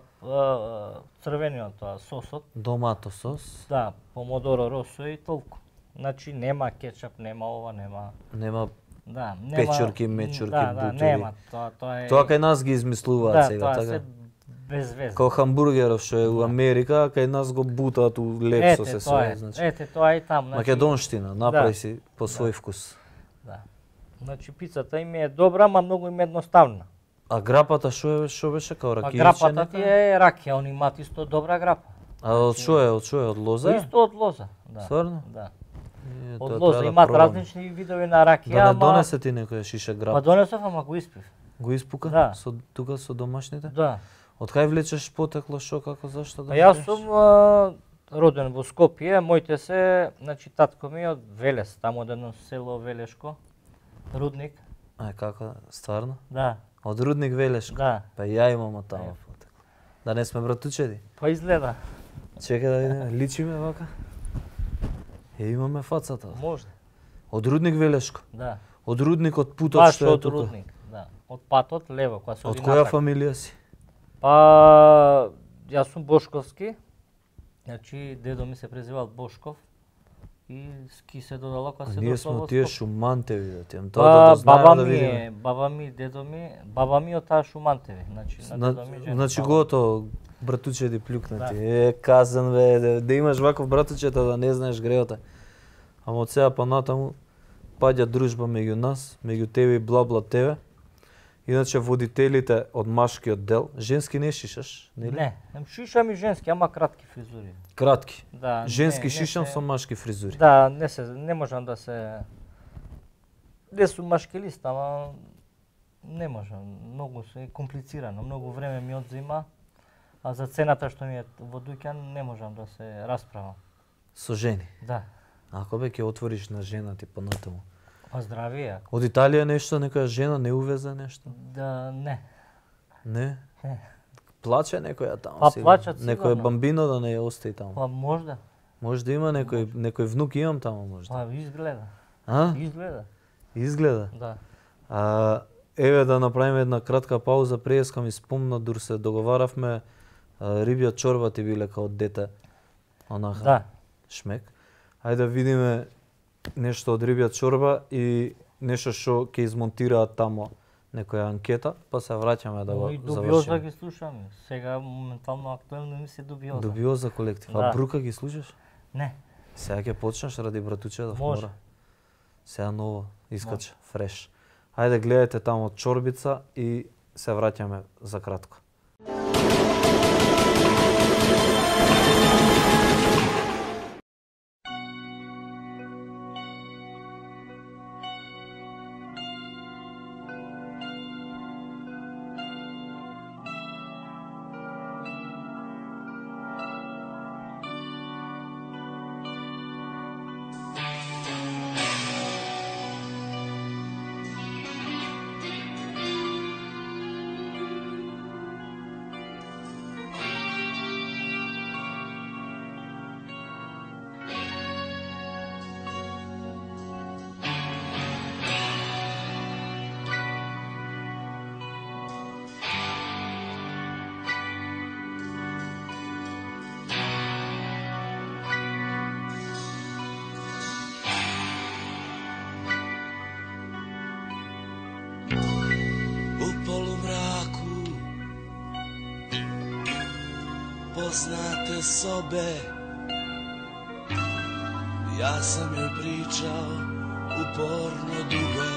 B: црвениот тоа сосот,
A: Домато сос,
B: да, помодоро росо и толку. Значи нема кетчап, нема ова, нема.
A: нема
B: Да, нема.
A: Печурки, мечурки,
B: да,
A: бутови.
B: нема, тоа е.
A: Тоа кај нас ги измислуваат
B: да,
A: сега,
B: тоа се
A: така.
B: без веза.
A: Као хамбургеров што е у Америка, а кај нас го бутаат у лепсо се
B: тоа
A: све,
B: е,
A: значи.
B: ете, тоа е и таму. Значи,
A: Македонштина, направи
B: Да.
A: си по свој вкус.
B: Да. Значи пицата им е добра, ма многу им е едноставна.
A: А грапата што беше као
B: Па
A: ракијче?
B: грапата ти е ракија, они имаат исто добра грапа.
A: А од што е? Од што е? Од лоза? е?
B: Исто од лоза, да.
A: Стварно?
B: Да.
A: Е,
B: Од
A: тоа
B: лоза
A: треба да
B: имаат
A: пробам.
B: различни видови на ракија,
A: Да не
B: ама
A: донесе ти некоја шиша
B: па
A: грап.
B: донесов, ама го испив.
A: Го испука?
B: Да.
A: Со тука со домашните?
B: Да.
A: Од кај влечеш потекло, што, како, зашто да?
B: Па јас
A: правиш?
B: сум роден во Скопје, моите се, значи татко ми е од Велес, таму од едно село Велешко, Рудник.
A: Ај, како, стварно?
B: Да,
A: Од Рудник Велешко?
B: да.
A: Па ја имам од таму
B: Ево.
A: потекло. Да не сме братучеди?
B: Па изгледа.
A: Чекај да видиме, личиме вака? Имаме фацата.
B: Може.
A: Од Рудник Велешко?
B: Да.
A: Од Рудник, од путот
B: Баш
A: што е
B: од
A: тука?
B: Рудник, да. Од патот лево, која се
A: Од
B: оди
A: која
B: натрак.
A: фамилија си?
B: Па јас сум Бошковски. Значи дедо ми се презивал Бошков и ски се додало кога
A: А
B: се
A: ние
B: дошло
A: сме
B: во
A: тие
B: Скопје.
A: шумантеви, да ти тоа
B: Па
A: да знаеме
B: баба
A: да
B: ми
A: видиме.
B: е, баба ми од таа Шумантеви, значи на дедо ми жена.
A: Значи
B: баба.
A: готово, братучеди плюкнати. Казан бе, да имаш ваков братучета да не знаеш греота. Ама од сега па натаму паѓа дружба меѓу нас, меѓу тебе и бла тебе. Иначе водителите од машкиот дел, женски не шишаш, нели?
B: Не, шишам и женски, ама кратки фризури.
A: Кратки.
B: Да,
A: Женски
B: не
A: шишам
B: се-
A: со машки фризури.
B: Да, не можам да се не сум машкелист, ама не можам. Многу се комплицирано, многу време ми одзима, а за цената што ми е во дуќан не можам да се расправам.
A: Со жени.
B: Да.
A: Ако бе ќе отвориш на жена ти понатаму.
B: Па здравие.
A: Од Италија нешто, некоја жена не увезе нешто?
B: Да, не.
A: Не?
B: Не.
A: Плаче некоја таму?
B: Па,
A: сигурно?
B: плачат
A: Некој
B: сигурно.
A: бамбино да не ја остави таму.
B: Па можда.
A: Може да има некој внук имам таму можда.
B: Па изгледа.
A: А?
B: Изгледа.
A: Изгледа.
B: Да.
A: Еве да направиме една кратка пауза, преска ми спомна дур се договаравме рибја чорба ти биле као дете. Онака.
B: Да.
A: Шмек. Ајде да видиме нешто од рибја чорба и нешто што ќе измонтираат тамо некоја анкета, па се враќаме да го
B: И Дубиоза
A: завршиме.
B: ги слушам. Сега моментално актуелно ми се Дубиоза.
A: Дубиоза колектив.
B: Да.
A: А Брука ги слушаш?
B: Не.
A: Сега ќе почнеш ради братучедов
B: Може.
A: мора. Сега ново искача, фреш. Ајде гледајте таму од чорбица и се враќаме за кратко.
D: Poznate sobe, ja sam joj pričao uporno dugo,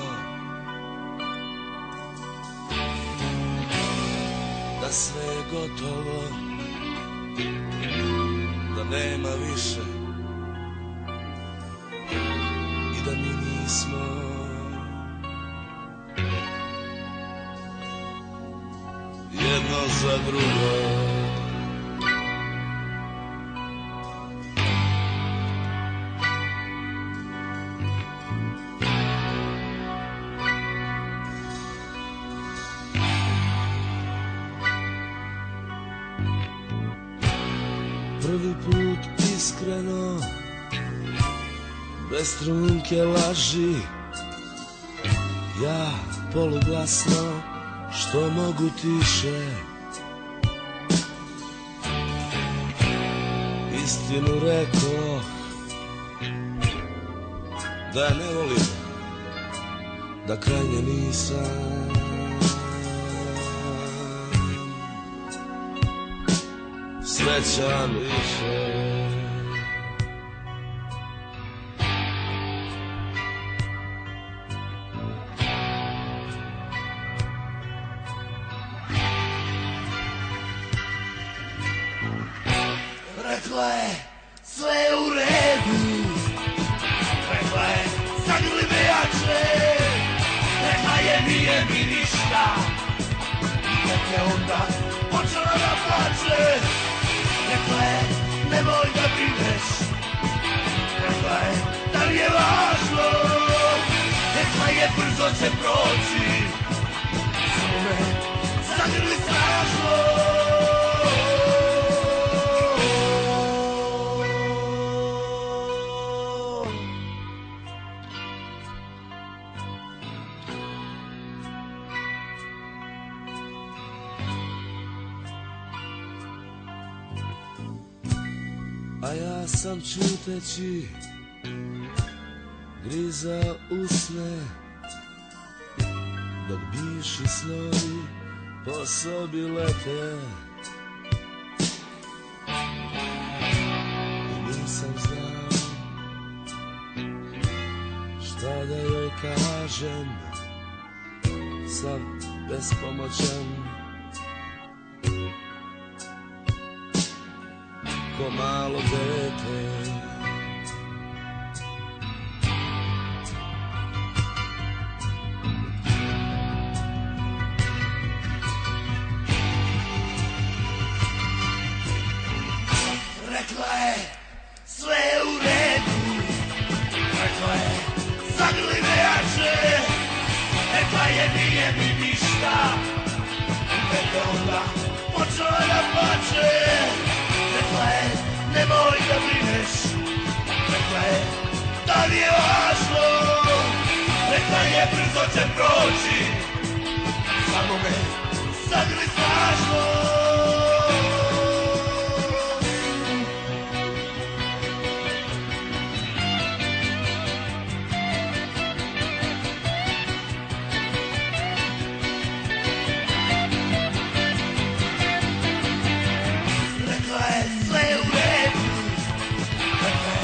D: da sve je gotovo, da nema više i da mi nismo jedno za drugo. Prvi put iskreno, bez trunke laži, ja poluglasno, što mogu tiše, istinu rekao, da ne volim, da krajnje nisam srećan više. Rekla je sve je u redu, rekla je zagrli me jače, rekla je nije mi ništa, i kad je onda počela da plače. Rekla je, nemoj da brineš, rekla je, da li je važno, rekla je, brzo će proći, samo me zagrli snažno. A ja sam čuteći grizao usne, dok bivši snovi po sobi lete. I nisam znao šta da joj kažem, sav bespomoćan, ko malo dete. Rekla je, sve je u redu, rekla je, zagrli me jače, rekla je, nije mi ništa, i onda počela da plače. Rekla je, nemoj da brineš, rekla je, da li je važno, rekla je, brzo će proći, samo me zagrli snažno.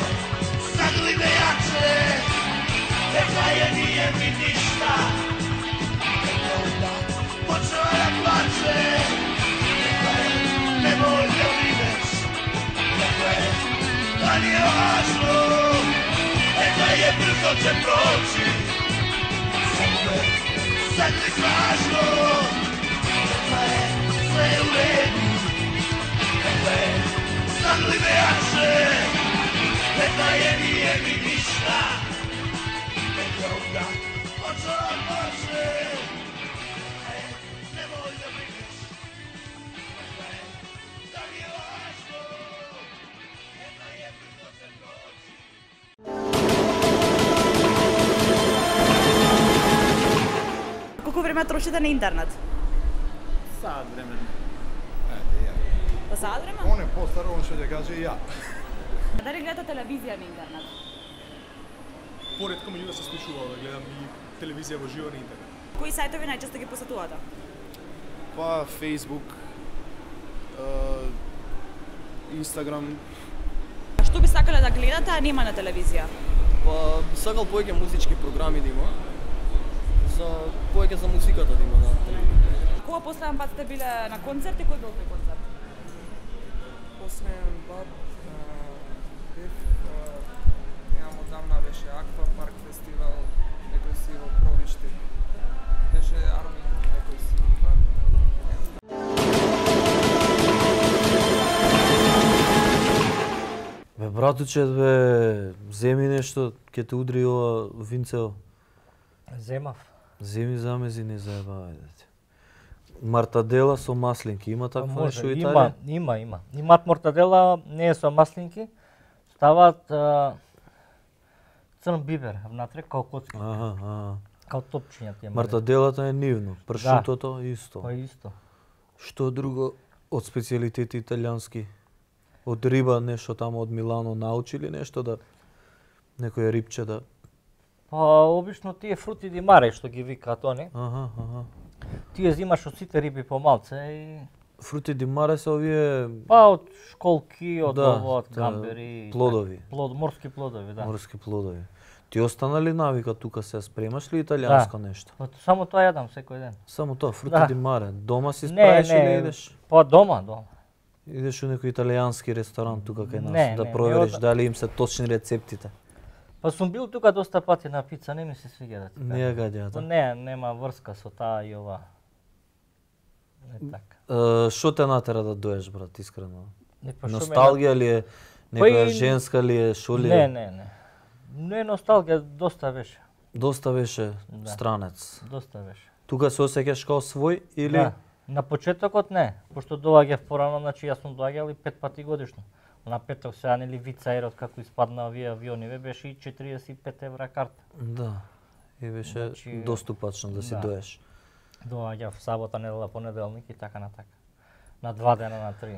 D: Rekla je, nije mi ništa, će proći. Sad nek važno, rekla je sve je u redu. Rekla je stagli me jače, rekla je nije mi ništa. Rekla onda počela može, nemoj da brineš. Rekla je da mi je važno, rekla je brzo će proći.
E: Колку време трошите на интернет?
F: Саат време.
E: Па саат време?
F: Он е постар, он ќе ќе каже и ја.
E: Дали гледате телевизија на интернет?
F: Поретко меѓу да се случува да гледам и телевизија во живо на интернет.
E: Кои сајтови најчесто ги посетувате?
G: Па Facebook, Instagram,
E: Што би сакале да гледате, а нема на телевизија?
H: Па сакал повеќе музички програми да има. За повеќе за музиката да има на телевизија.
E: Кога последен пат сте биле на концерт и кој бил тој концерт?
I: Последен пат бев немам одамна беше Аква Парк фестивал, некој си во Провишти. Беше Армин, некој си
A: Бе, братуче, бе, земи нешто, ќе те удри ова винцево.
B: Земав.
A: Земи замези, не заебавајте. Мартадела со маслинки, има такво
B: Може,
A: нешто во Италија?
B: има. Имаат мортадела, не е со маслинки. Ставаат црн бибер внатре, као коцки,
A: Аха.
B: као топчиња тие.
A: Мартаделата е нивно, пршутото исто.
B: Па исто.
A: Што друго од специјалитети италијански? Од риба нешто тамо од Милано научили нешто да некој рибче да.
B: Па обично тие фрути ди маре што ги викаат они.
A: Аха.
B: Тие зимаш од сите риби по малце и
A: Фрути ди маре се овие
B: па од школки, од
A: Да,
B: ово, од
A: да,
B: гамбери, и
A: плодови.
B: така. Морски плодови, да.
A: морски плодови. Ти остана ли навика тука се спремаш ли италијанско нешто?
B: Па само тоа јадам секој ден.
A: Само тоа, фрути
B: Да.
A: ди маре. Дома си
B: Не,
A: справиш или
B: не,
A: идеш?
B: па дома.
A: Идеш у некој италијански ресторан тука кај нас
B: Не,
A: да
B: не,
A: провериш
B: не од-
A: дали им се точни рецептите.
B: Па сум бил тука доста пати на пица, не ми се свиѓа да ти
A: Не ја
B: кажам.
A: гадјата.
B: Па не, нема врска со таа и ова. Не така.
A: Што те натера да доеш, брат, искрено?
B: Не, па што ме
A: Носталгија ли е? Некоја
B: и-
A: женска ли е? Шо ли е?
B: Не. Не носталгија, доста беше.
A: Доста беше
B: Да.
A: странец.
B: Доста беше.
A: Тука се осеќаш као свој или?
B: Да. На почетокот не, пошто доаѓав порано, значи јас сум доаѓал и 5 пати годишно. На петок сега нели Вицаерот како испадна овие авиониве беше и 45 евра карта.
A: Да. И беше
B: Значи,
A: доступачно да си
B: да.
A: доеш.
B: Доаѓав сабота, недела, понеделник и така на така. На 2 дена, на 3.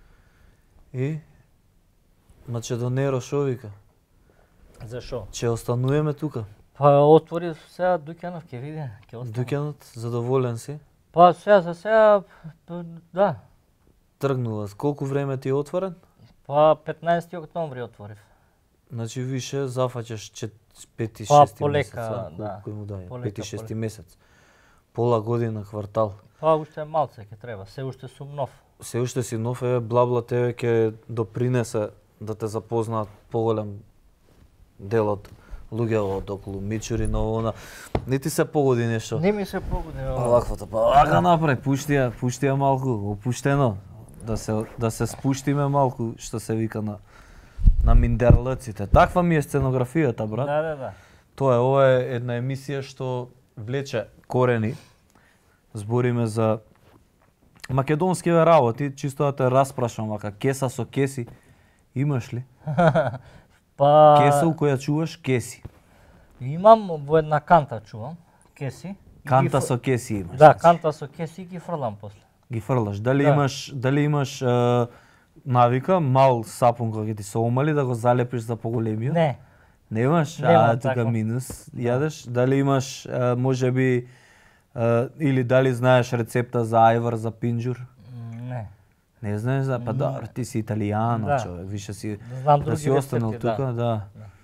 A: И Македонеро шо вика?
B: Зашо?
A: Че остануваме тука.
B: Па отвори сега дуќанов, ќе види, ќе остане.
A: Дуќанот, задоволен си?
B: Па сега за сега да.
A: Тргнува. Колку време ти е отворен?
B: Па 15 октомври отворив.
A: Значи више зафаќаш 5-6
B: Па,
A: месец.
B: полека, да.
A: Кој му даje?
B: Полека,
A: 5-6
B: полека.
A: месец. Пола година, квартал.
B: Па уште малце ќе треба, се уште сум нов.
A: Се уште си нов, блабла тебе ќе допринесе да те запознаат поголем дел од луѓе од околу Мичури, но она не ти се погоди нешто.
B: Не ми се погоди ова.
A: Оваквото, па вака направи, пушти ја малку, опуштено, да се спуштиме малку, што се вика на миндерлците. Таква ми е сценографијата, брат.
B: Да.
A: Тоа е, ова е една емисија што влече корени. Збориме за македонскиве работи, чисто да те распрашам вака, кеса со кеси, имаш ли?
B: Па
A: Кеса у која чуваш, кеси.
B: имам во една канта чувам, кеси. И
A: Канта
B: ги
A: со кеси имаш.
B: Да,
A: значи.
B: канта со кеси и ги фрлам после.
A: Ги фрлаш. Дали
B: Да.
A: имаш навика мал сапун кој ќе ти се омали да го залепиш за поголемиот?
B: Не,
A: Немаш?
B: Немам
A: Тука
B: такво.
A: минус. Јадеш? Дали имаш можеби или дали знаеш рецепта за ајвар за пинџур?
B: не.
A: Не знаеш за, па добро, ти си италијано,
B: Да.
A: човек, више си
B: Знам
A: да
B: други
A: си останал
B: рецепти, да.
A: тука, да.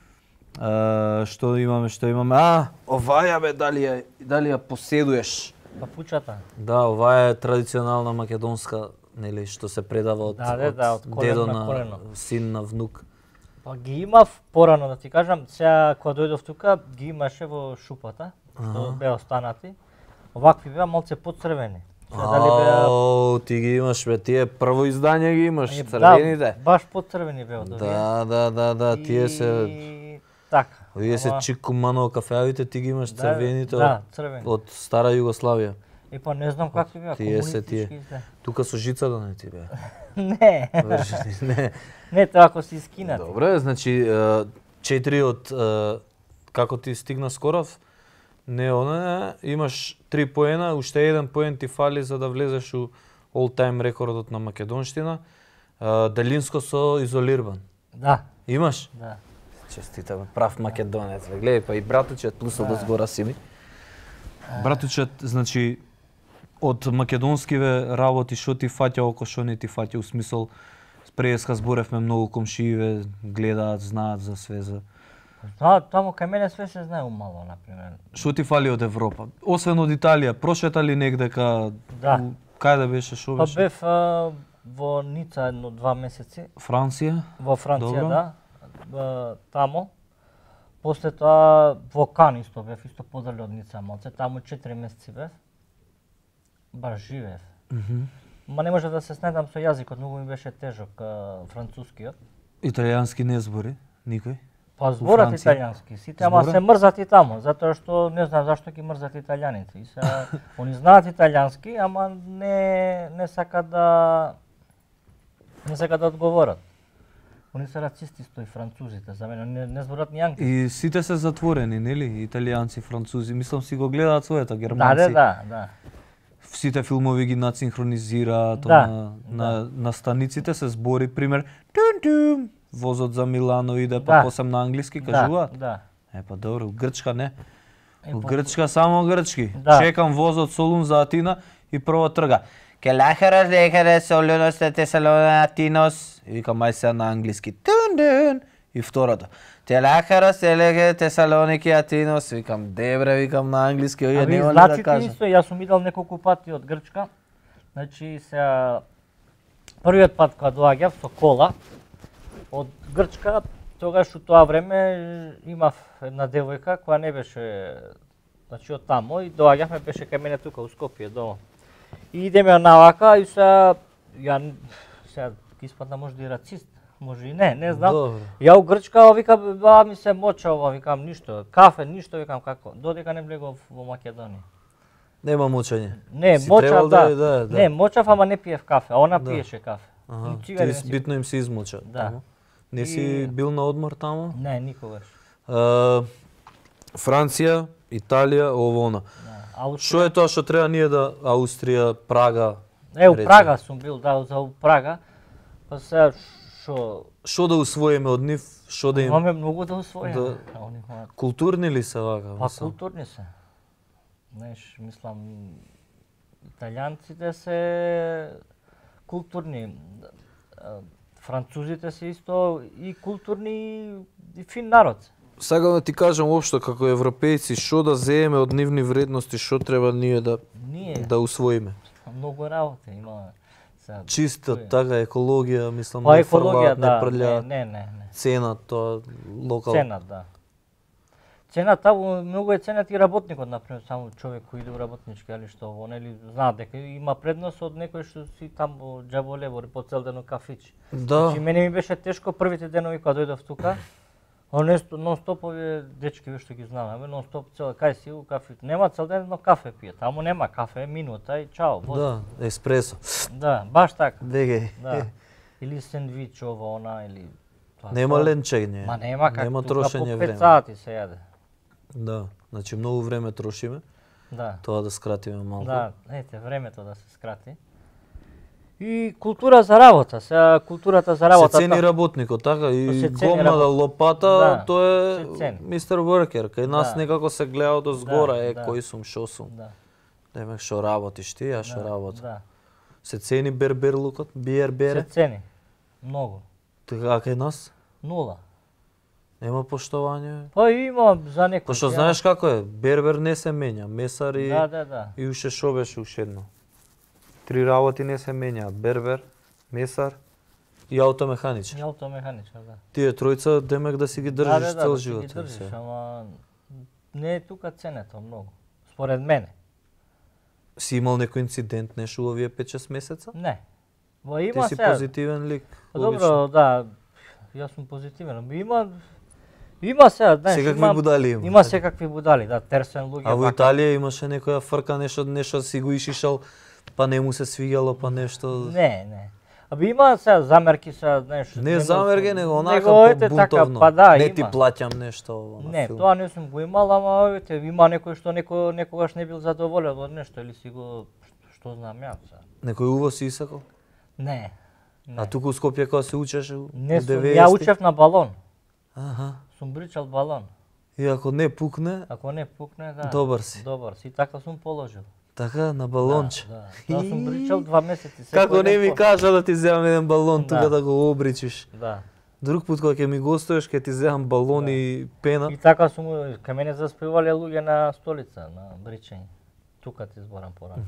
A: Што имаме? Оваја бе, дали ја поседуеш?
B: Папучата.
A: Да, оваа е традиционална македонска, нели, што се предава од,
B: Да, од
A: дедо
B: колено на
A: на
B: колено.
A: син на внук.
B: Па ги имав порано да ти кажам, сега кога дојдов тука ги имаше во шупата, што беа останати. Овакви беа малце поцрвени. Сега дали беа
A: Ти ги имаш, бе, тие прво издание ги имаш,
B: да,
A: црвените.
B: баш поцрвени беа од
A: Да, тие се...
B: И така.
A: Овие се чикумано кафеавите, ти ги имаш црвените
B: да, црвени.
A: од стара Југославија.
B: И па не знам какви беа,
A: Тие се тие.
B: комунистички.
A: Тука со жицата не ти беа.
B: Не.
A: Не.
B: Не, тоа ако си скинати.
A: Добре, значи 4 од како ти стигна Скоров, не она, имаш 3 поена, уште 1 поен ти фали за да влезеш у all time рекордот на македонштина. Делинско со Изолирбан.
B: Да.
A: Имаш?
B: Да.
A: Честитаме, прав македонец. Гледај, па и братучет плюсот да згора си ми. Братучет, значи, од македонскиве работи, што ти фаќа око, што не ти фаќа, у смисол, преска зборевме многу комшииве, гледаат, знаат за све за...
B: Таму кај мене све се знае умало, например.
A: Што ти фали од Европа? Освен од Италија, прошета ли негдека?
B: Да.
A: Каде беше, шо
B: Па
A: беше?
B: бев во Ница 1-2 месеци.
A: Франција?
B: Во Франција,
A: Добро.
B: да. Тамо. После тоа во Кан исто бев, исто подале од Ница малце. Таму 4 месеци бев. Баш живеев. Ма не може да се снајдам со јазикот, многу ми беше тежок францускиот.
A: Италијански не збори? Никој?
B: Па зборат
A: Франција?
B: италијански, сите, ама
A: Зборат?
B: се мрзат и таму, затоа што не знам зашто ги мрзат италијаните. И се, они знаат италијански, ама не сакат да одговорат. Они се рацисти и французите, за мене не зборат ни англиски.
A: И сите се затворени, нели? Италијанци, французи, мислам си го гледаат своето, германци.
B: Да.
A: Сите филмови ги нацинхронизираат,
B: Да,
A: на станиците се збори, пример, тум-тум, возот за Милано иде, па посем на англиски кажуваат.
B: Да.
A: Па добро, у Грчка не. У
B: па-
A: Грчка само грчки.
B: Да.
A: Чекам возот Солун за Атина и прво трга. Келахерас лехерес Солунос Тесалона Атинос. И викам мај се на англиски. Тун-дун. И второто. Телахерас елеге Тесалоники Атинос. Викам дебре, викам на англиски, овие
B: Ами
A: нема ли да
B: знаците
A: кажам.
B: исто, јас сум идел неколку пати од Грчка. Значи сега првиот пат кога доаѓав со кола од Грчка, тогаш у тоа време имав една девојка која не беше, значи од тамо и доаѓавме, беше кај мене тука у Скопје дома. И идеме навака и сега ги испадна можда и рацист, може и не знам.
A: Добро.
B: Ја у Грчка вика ми се моча ова, викам ништо, кафе ништо, викам како, додека не влегов во Македонија.
A: Нема мочање.
B: Не,
A: Си
B: мочав,
A: требал
B: да. Не, мочав, ама не пиев кафе, а она пиеше кафе.
A: Аха,
B: И цигари не
A: ти
B: си-
A: битно им се измоча.
B: Да.
A: тамо. Не си бил на одмор таму?
B: Не, никогаш.
A: Франција, Италија, ово она. Што е тоа што треба ние да Аустрија, Прага?
B: У
A: рече?
B: Прага сум бил, да, за у Прага. Па сега
A: Што да усвоиме од нив, што да им
B: имаме многу да усвоиме.
A: да-
B: А они имаат-
A: културни ли се вака?
B: Па
A: мислам?
B: културни се. Знаеш, мислам, италијанците се културни. Французите се исто и културни и фин народ.
A: Сакам да ти кажам општо како европејци што да земеме од нивни вредности, што треба ние
B: Ние
A: да усвоиме.
B: многу работа има. Сега,
A: Чиста
B: тој е.
A: така екологија, мислам,
B: Па
A: не
B: екологија,
A: фрлаат, не
B: да.
A: прљаат.
B: Не.
A: Цена тоа локал.
B: Ценат, да. Цената, многу е ценат и работникот, например, само човек кој иде у работнички, али што во нели знаат дека има предност од некој што си там во џаболе по цел ден у кафич.
A: Да.
B: Значи мене ми беше тешко првите денови кога дојдов тука. Нон стоп овие дечки што ги знаме, нон стоп цел кај си у кафич. Нема цел ден но кафе пие. Таму нема кафе, минута и чао. воз.
A: Да, еспресо.
B: Да, баш така.
A: Вегај.
B: Да. Или сендвич ова она или тоа.
A: Нема ленчење.
B: Ма нема како
A: Нема
B: тука
A: трошење
B: по 5
A: време.
B: сати се јаде.
A: Да, значи многу време трошиме.
B: Да.
A: Тоа да скратиме малку.
B: Да, ете, времето да се скрати. И култура за работа, сега културата за работа.
A: Се цени работникот, така
B: Се
A: и
B: цени
A: гомнада лопата,
B: Да,
A: тоа
B: се цени.
A: е мистер Worker. Кај нас
B: Да.
A: некако се гледа од озгора,
B: Да.
A: кој сум, шо сум.
B: Да.
A: Демек што работиш ти, а што работам.
B: Да.
A: Се цени берберлукот,
B: Се
A: биербере,
B: цени. Многу.
A: така кај нас
B: Нула.
A: нема поштовање.
B: Па има за некој.
A: Пошто знаеш како е, бербер не се менја, месар и
B: Да.
A: и уште шо беше уште едно. 3 работи не се менја, бербер, месар, И аутомеханичар.
B: И аутомеханичар, да.
A: Тие тројца демек да си ги држиш цел живот.
B: Да си ги држиш, ама не е тука ценето многу. Според мене.
A: Си имал некој инцидент нешто овие 5-6 месеца?
B: Не. Во
A: Ти
B: има
A: си
B: сега.
A: позитивен лик.
B: Добро, да. Јас сум позитивен. Има сега, знаеш,
A: секакви будали има.
B: Има секакви будали, да, терсен луѓе.
A: А во Италија имаше некоја фрка, нешто си го ишишал, па не му се свиѓало, па нешто.
B: Не. Има сега замерки, сега, знаеш.
A: Не замерки, него онака по-бунтовно.
B: Па да,
A: не
B: има.
A: ти плаќам нешто.
B: Не, тоа не сум го имал, ама овите има некој што некогаш не бил задоволен од нешто или си го што знам ја сега.
A: Некој уво си исакал?
B: Не.
A: А туку у Скопје кога се учеше у 90?
B: Не сум, ја учев на балон.
A: Аха.
B: Сум бричал балон.
A: И ако не пукне?
B: Ако не пукне, да.
A: Добар си.
B: Добар си, така сум положил.
A: Така, на балонче.
B: Да. Тоа сум бричал 2 месеци.
A: Како не ми кажа да ти земам еден балон тука да го обричиш.
B: Да.
A: Друг пат кога ќе ми гостуваш, ќе ти земам балон и пена.
B: И така сум, кај мене заспевале луѓе на столица, на бричење. Тука ти зборам порано.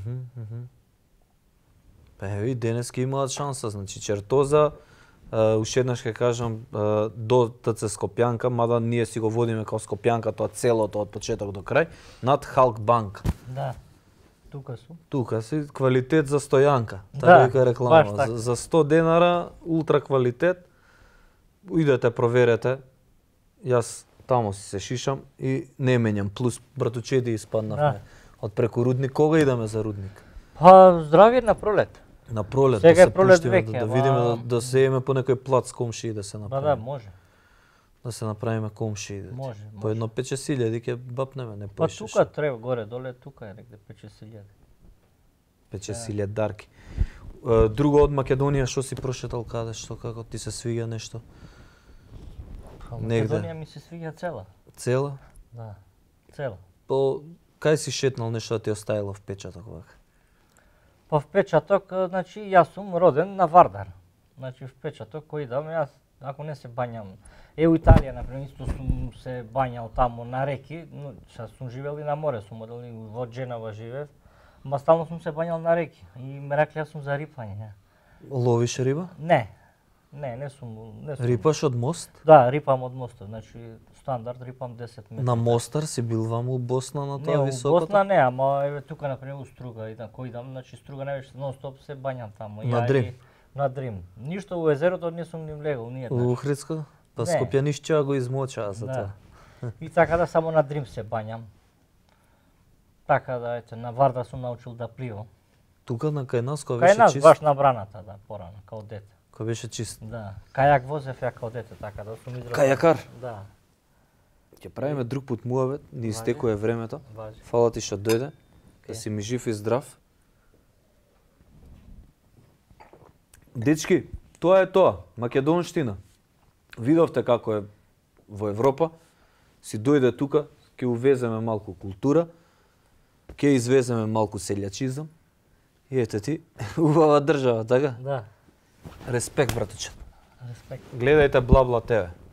A: Па еви, денеска имаат шанса, значи Чертоза, уште еднаш ќе кажам, до ТЦ Скопјанка, мада ние си го водиме као Скопјанка, тоа целото од почеток до крај, над Халк банк.
B: Да. Тука сум.
A: Тука си квалитет за стојанка.
B: Да,
A: Така вика реклама.
B: баш така.
A: За 100 денара ултра квалитет. Идете проверете. Јас тамо си се шишам и не менјам, плюс братучеди испаднавме. Од преку Рудник, кога идеме за Рудник?
B: Па здравје на пролет.
A: На пролет,
B: Сега
A: да
B: е
A: се
B: пролет
A: пуштиме,
B: веќе,
A: да видиме,
B: ама-
A: да се еме по некој плац комши и да се
B: Па
A: направиме.
B: да, може.
A: Да се направиме комши.
B: Може,
A: По едно 5-6 ќе бапнеме, не
B: Па
A: поише.
B: тука треба горе доле, тука е негде 5-6
A: 5-6 дарки. Друго од Македонија што си прошетал каде, што како ти се свиѓа нешто? Негде.
B: Македонија ми се свиѓа цела.
A: Цела?
B: Да. Цела.
A: По кај си шетнал нешто да ти оставило впечаток вака?
B: Па впечаток, значи јас сум роден на Вардар. Значи впечаток кој идам, јас ако не се бањам. У Италија, например, исто сум се бањал таму на реки, но сега сум живел и на море, сум одел и во Дженова живеев. Ма стално сум се бањал на реки и ме рекли јас сум за рипање.
A: Ловиш риба?
B: Не сум.
A: Рипаш од мост?
B: Да, рипам од мостот, значи стандард рипам 10 метри.
A: На Мостар си бил ваму у Босна на тоа
B: Не, у
A: високото?
B: Босна не, ама еве тука например у Струга идам, кој идам, значи Струга највеќе нон-стоп се бањам таму.
A: На
B: Ја
A: Дрим?
B: и На Дрим. Ништо у езерото не сум ни влегол, ние.
A: У Охридско? Па
B: Не.
A: Скопјанишќа го измочаа за
B: Да.
A: тоа.
B: И така да само на Дрим се бањам. Така да, ете, на Вардар сум научил да пливам.
A: Тука на кај нас кога
B: Кај
A: беше
B: нас,
A: чист?
B: баш на браната, да, порано, као дете.
A: Кога беше чист?
B: Да. Кајак возев ја као дете, така да сум израснал.
A: Кајакар?
B: Да.
A: Ќе правиме друг пат муавет, ни истекува времето.
B: Важи.
A: Фала ти што дојде. Да си ми жив и здрав. Дечки, тоа е тоа, македонштина. Видовте како е во Европа, си дојде тука, ќе увеземе малку култура, ќе извеземе малку селјачизам. И ете ти, убава држава, така?
B: Да.
A: Респект, братуче.
B: Респект.
A: Гледајте Бла Бла ТВ.